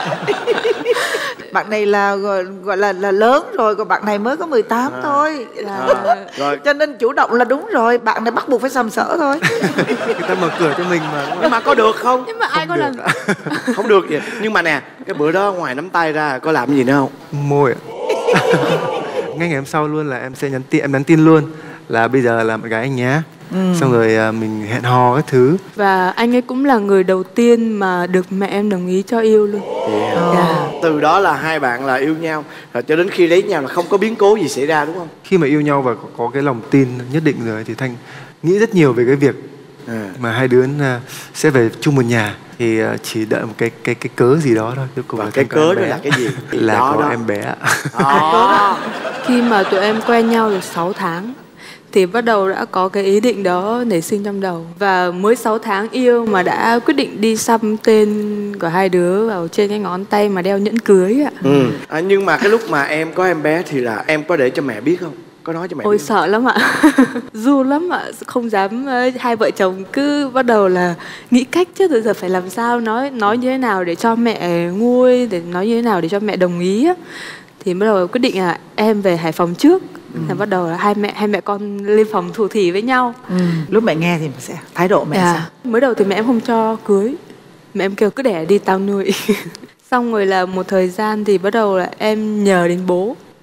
Bạn này là gọi là lớn rồi, còn bạn này mới có 18 thôi. Rồi. Cho nên chủ động là đúng rồi, bạn này bắt buộc phải sàm sỡ thôi. Người ta mở cửa cho mình mà. Nhưng mà có được không? Nhưng mà ai có làm? Không được vậy. Nhưng mà nè, cái bữa đó ngoài nắm tay ra có làm gì nữa không? Môi ạ. Ngay ngày hôm sau luôn là em sẽ nhắn tin luôn là bây giờ là bạn gái anh nhé. Xong rồi mình hẹn hò các thứ. Và anh ấy cũng là người đầu tiên mà được mẹ em đồng ý cho yêu luôn. Từ đó là hai bạn là yêu nhau, rồi cho đến khi lấy nhau là không có biến cố gì xảy ra đúng không? Khi mà yêu nhau và có cái lòng tin nhất định rồi thì Thanh nghĩ rất nhiều về cái việc mà hai đứa sẽ về chung một nhà. Thì chỉ đợi một cái cớ gì đó thôi. Và cái cớ đó là cái gì? Là có em bé. Khi mà tụi em quen nhau được 6 tháng thì bắt đầu đã có cái ý định đó nảy sinh trong đầu. Và mới 6 tháng yêu mà đã quyết định đi xăm tên của hai đứa vào trên cái ngón tay mà đeo nhẫn cưới ạ. Nhưng mà cái lúc mà em có em bé thì là em có để cho mẹ biết không? Có nói cho mẹ Ôi biết sợ lắm ạ. Ru lắm ạ. Không dám. Hai vợ chồng cứ bắt đầu là nghĩ cách chứ bây giờ phải làm sao, nói như thế nào để cho mẹ nguôi, để nói như thế nào để cho mẹ đồng ý á. Thì bắt đầu quyết định là em về Hải Phòng trước. Thì bắt đầu là hai mẹ con lên phòng thủ thỉ với nhau. Lúc mẹ nghe thì sẽ thái độ mẹ sao? Mới đầu thì mẹ em không cho cưới. Mẹ em kêu cứ để đi tao nuôi. Xong rồi là một thời gian thì bắt đầu là em nhờ đến bố.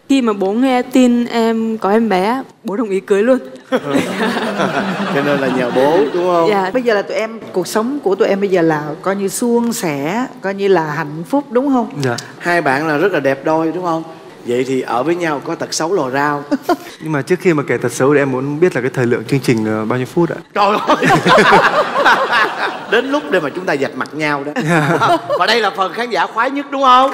Khi mà bố nghe tin em có em bé, bố đồng ý cưới luôn. Cho nên là nhờ bố đúng không? Dạ. Bây giờ là tụi em, cuộc sống của tụi em bây giờ là coi như suôn sẻ, coi như là hạnh phúc đúng không? Dạ. Hai bạn là rất là đẹp đôi đúng không? Vậy thì ở với nhau có tật xấu lò rau. Nhưng mà trước khi mà kể tật xấu thì em muốn biết là cái thời lượng chương trình là bao nhiêu phút ạ? Trời ơi. Đến lúc để mà chúng ta vạch mặt nhau đó. Và đây là phần khán giả khoái nhất đúng không?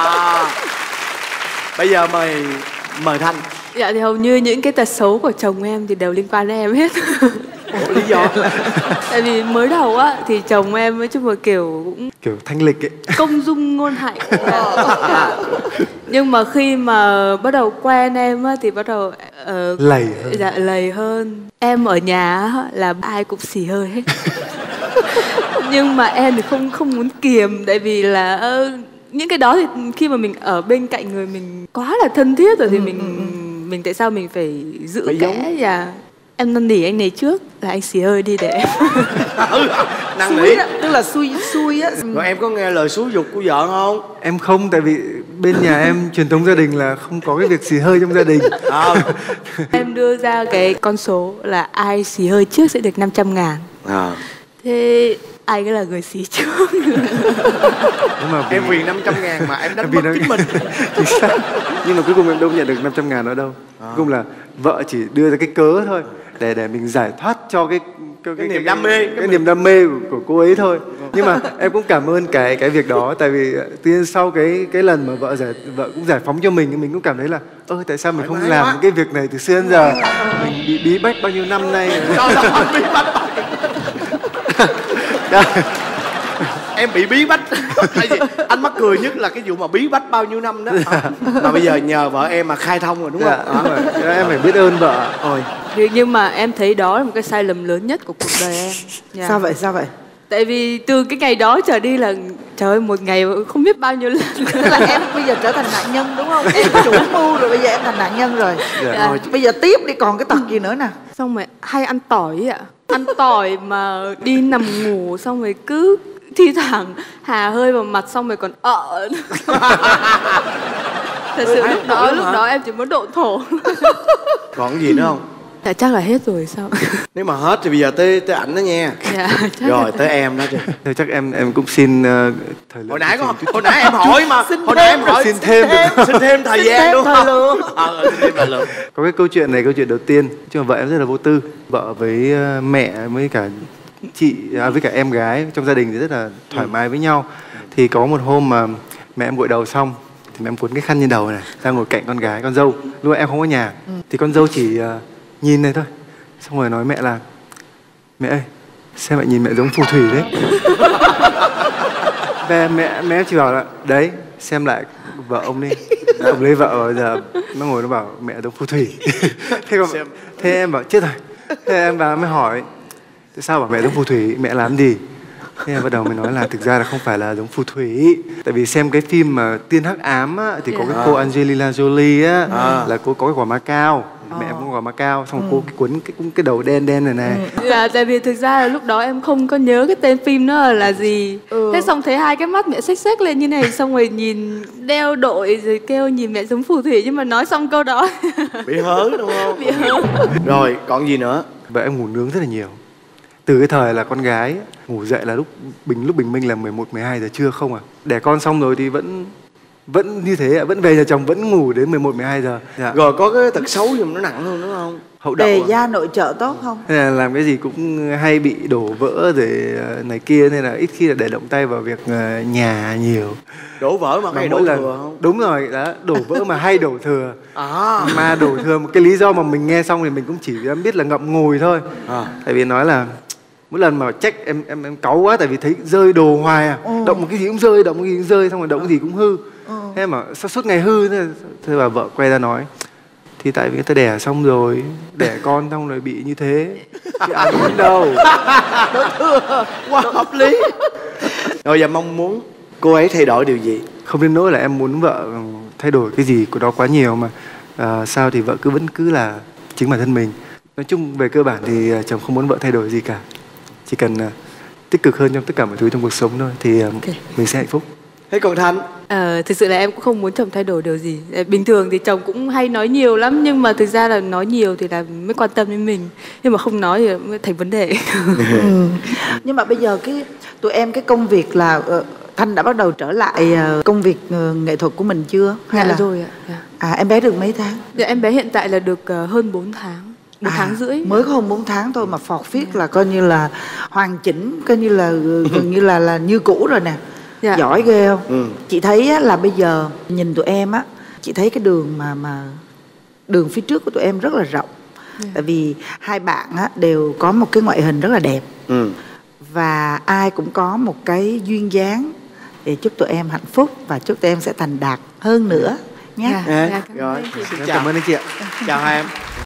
Bây giờ mời Thanh. Dạ thì hầu như những cái tật xấu của chồng em thì đều liên quan đến em hết. Lý do? Tại vì mới đầu á thì chồng em nói chung là kiểu Kiểu thanh lịch ấy. công dung ngôn hạnh. Nhưng mà khi mà bắt đầu quen em á thì bắt đầu Lầy hơn. dạ lầy hơn. Em ở nhà á, là ai cũng xì hơi hết. Nhưng mà em thì không muốn kiềm, tại vì là những cái đó thì khi mà mình ở bên cạnh người mình quá là thân thiết rồi thì mình tại sao mình phải giữ phải kẽ và em năn nỉ anh này trước là anh xì hơi đi để em. Năn Xui nỉ. đó, tức là xui á. Rồi em có nghe lời xúi giục của vợ không? Em không, tại vì bên nhà em truyền thống gia đình là không có cái việc xì hơi trong gia đình. Em đưa ra cái con số là ai xì hơi trước sẽ được 500.000. Thế ai cái là người xì trước. Nhưng mà Em vì 500.000 mà em đánh mất chính mình. Nhưng mà cuối cùng em đâu nhận được 500.000 đó đâu. Cuối cùng là vợ chỉ đưa ra cái cớ thôi để mình giải thoát cho cái niềm đam mê, cái niềm đam mê của cô ấy thôi. Nhưng mà em cũng cảm ơn cái việc đó, tại vì tự sau cái lần mà vợ cũng giải phóng cho mình cũng cảm thấy là tại sao mình không làm cái việc này từ xưa đến giờ, mình bị bí bách bao nhiêu năm nay. Bí bách. Em bị bí bách. Tại vì anh mắc cười nhất là cái vụ mà bí bách bao nhiêu năm đó. Mà bây giờ nhờ vợ em mà khai thông rồi đúng không? Đúng rồi. Em phải biết ơn vợ. Nhưng mà em thấy đó là một cái sai lầm lớn nhất của cuộc đời em. Sao vậy? Tại vì từ cái ngày đó trở đi là trời ơi, một ngày không biết bao nhiêu lần. Là em bây giờ trở thành nạn nhân đúng không? Em chủ mưu rồi, bây giờ em thành nạn nhân rồi. Dạ. Bây giờ tiếp đi, còn cái tật gì nữa nè? Xong rồi hay ăn tỏi ấy ạ. Ăn tỏi mà đi nằm ngủ xong rồi cứ thi thoảng hà hơi vào mặt xong rồi còn Thật sự lúc đó em chỉ muốn độ thổ. Còn gì nữa không? Dạ chắc là hết rồi sao? Nếu mà hết thì bây giờ tới ảnh đó nha. Dạ, rồi tới em đó. Thôi chắc em cũng xin thời lượng. Hồi nãy em hỏi mà. Hồi nãy em hỏi xin thêm thời gian đúng không? Xin thêm thời lượng. Có cái câu chuyện này, câu chuyện đầu tiên, chứ mà vợ em rất là vô tư. Vợ với mẹ với cả chị với cả em gái trong gia đình thì rất là thoải mái với nhau. Thì có một hôm mà mẹ em gội đầu xong thì mẹ em cuốn cái khăn trên đầu này ra ngồi cạnh con gái, con dâu. Lúc em không có nhà thì con dâu chỉ nhìn này thôi, xong rồi nói mẹ là: mẹ ơi, xem mẹ nhìn mẹ giống phù thủy đấy. Và mẹ em chỉ bảo là đấy, xem lại vợ ông đi. Ông lấy vợ rồi giờ nó ngồi nó bảo mẹ giống phù thủy. Thế em bảo chết rồi. Thế em vào mới hỏi tại sao bảo mẹ giống phù thủy, mẹ làm gì? Thế bắt đầu mới nói là thực ra là không phải là giống phù thủy. Tại vì xem cái phim mà Tiên Hắc Ám á, thì có cái cô Angelina Jolie á, là cô có cái quả má cao. Mẹ em cũng quả má cao, xong cô cuốn cái đầu đen đen này. Dạ, tại vì thực ra là lúc đó em không có nhớ cái tên phim nó là gì. Thế xong thấy hai cái mắt mẹ xếch xếch lên như này, xong rồi nhìn đeo đội rồi kêu nhìn mẹ giống phù thủy, nhưng mà nói xong câu đó bị hớ đúng không? Bị hớ. Rồi còn gì nữa? Vợ em ngủ nướng rất là nhiều. Từ cái thời là con gái ngủ dậy là lúc bình minh là 11-12 giờ trưa không à. Đẻ con xong rồi thì vẫn như thế ạ, vẫn về nhà chồng vẫn ngủ đến 11-12 giờ. Dạ. Rồi có cái tật xấu gì mà nó nặng hơn đúng không? Hậu đậu. Đề gia nội trợ tốt không? Nên là làm cái gì cũng hay bị đổ vỡ rồi này kia, nên là ít khi là để động tay vào việc nhà nhiều. Đổ vỡ mà hay đổ thừa không? Đúng rồi, đó, đổ vỡ mà hay đổ thừa. Mà đổ thừa một cái lý do mà mình nghe xong thì mình cũng chỉ biết là ngậm ngùi thôi. Tại vì nói là mỗi lần mà trách em cáu quá, tại vì thấy rơi đồ hoài à. Động một cái gì cũng rơi, động một cái gì cũng rơi, xong rồi động cái gì cũng hư. Thế mà sao suốt ngày hư thế bà vợ quay ra nói thì tại vì ta đẻ xong rồi, đẻ con xong rồi bị như thế chứ ai biết đâu. Quá hợp lý. Rồi giờ mong muốn cô ấy thay đổi điều gì? Không đến nỗi là em muốn vợ thay đổi cái gì của đó quá nhiều, mà sao thì vợ vẫn cứ là chính bản thân mình. Nói chung về cơ bản thì chồng không muốn vợ thay đổi gì cả, chỉ cần tích cực hơn trong tất cả mọi thứ trong cuộc sống thôi thì mình sẽ hạnh phúc. Thế còn Thanh? Thực sự là em cũng không muốn chồng thay đổi điều gì. Bình thường thì chồng cũng hay nói nhiều lắm, nhưng mà thực ra là nói nhiều thì là mới quan tâm đến mình, nhưng mà không nói thì mới thành vấn đề. Nhưng mà bây giờ tụi em cái công việc là Thanh đã bắt đầu trở lại công việc nghệ thuật của mình chưa? Hay là rồi ạ. Em bé được mấy tháng? Dạ, em bé hiện tại là được hơn 4 tháng. 1 tháng rưỡi. Mới có hơn 4 tháng thôi mà phọt phiết là coi như là hoàn chỉnh, coi như là gần như là như cũ rồi nè. Dạ. Giỏi ghê không? Chị thấy là bây giờ nhìn tụi em á, chị thấy cái đường mà đường phía trước của tụi em rất là rộng. Tại vì hai bạn á đều có một cái ngoại hình rất là đẹp. Và ai cũng có một cái duyên dáng. Để chúc tụi em hạnh phúc và chúc tụi em sẽ thành đạt hơn nữa nhé. Rồi, xin chào. Cảm ơn anh chị ạ. Chào hai em.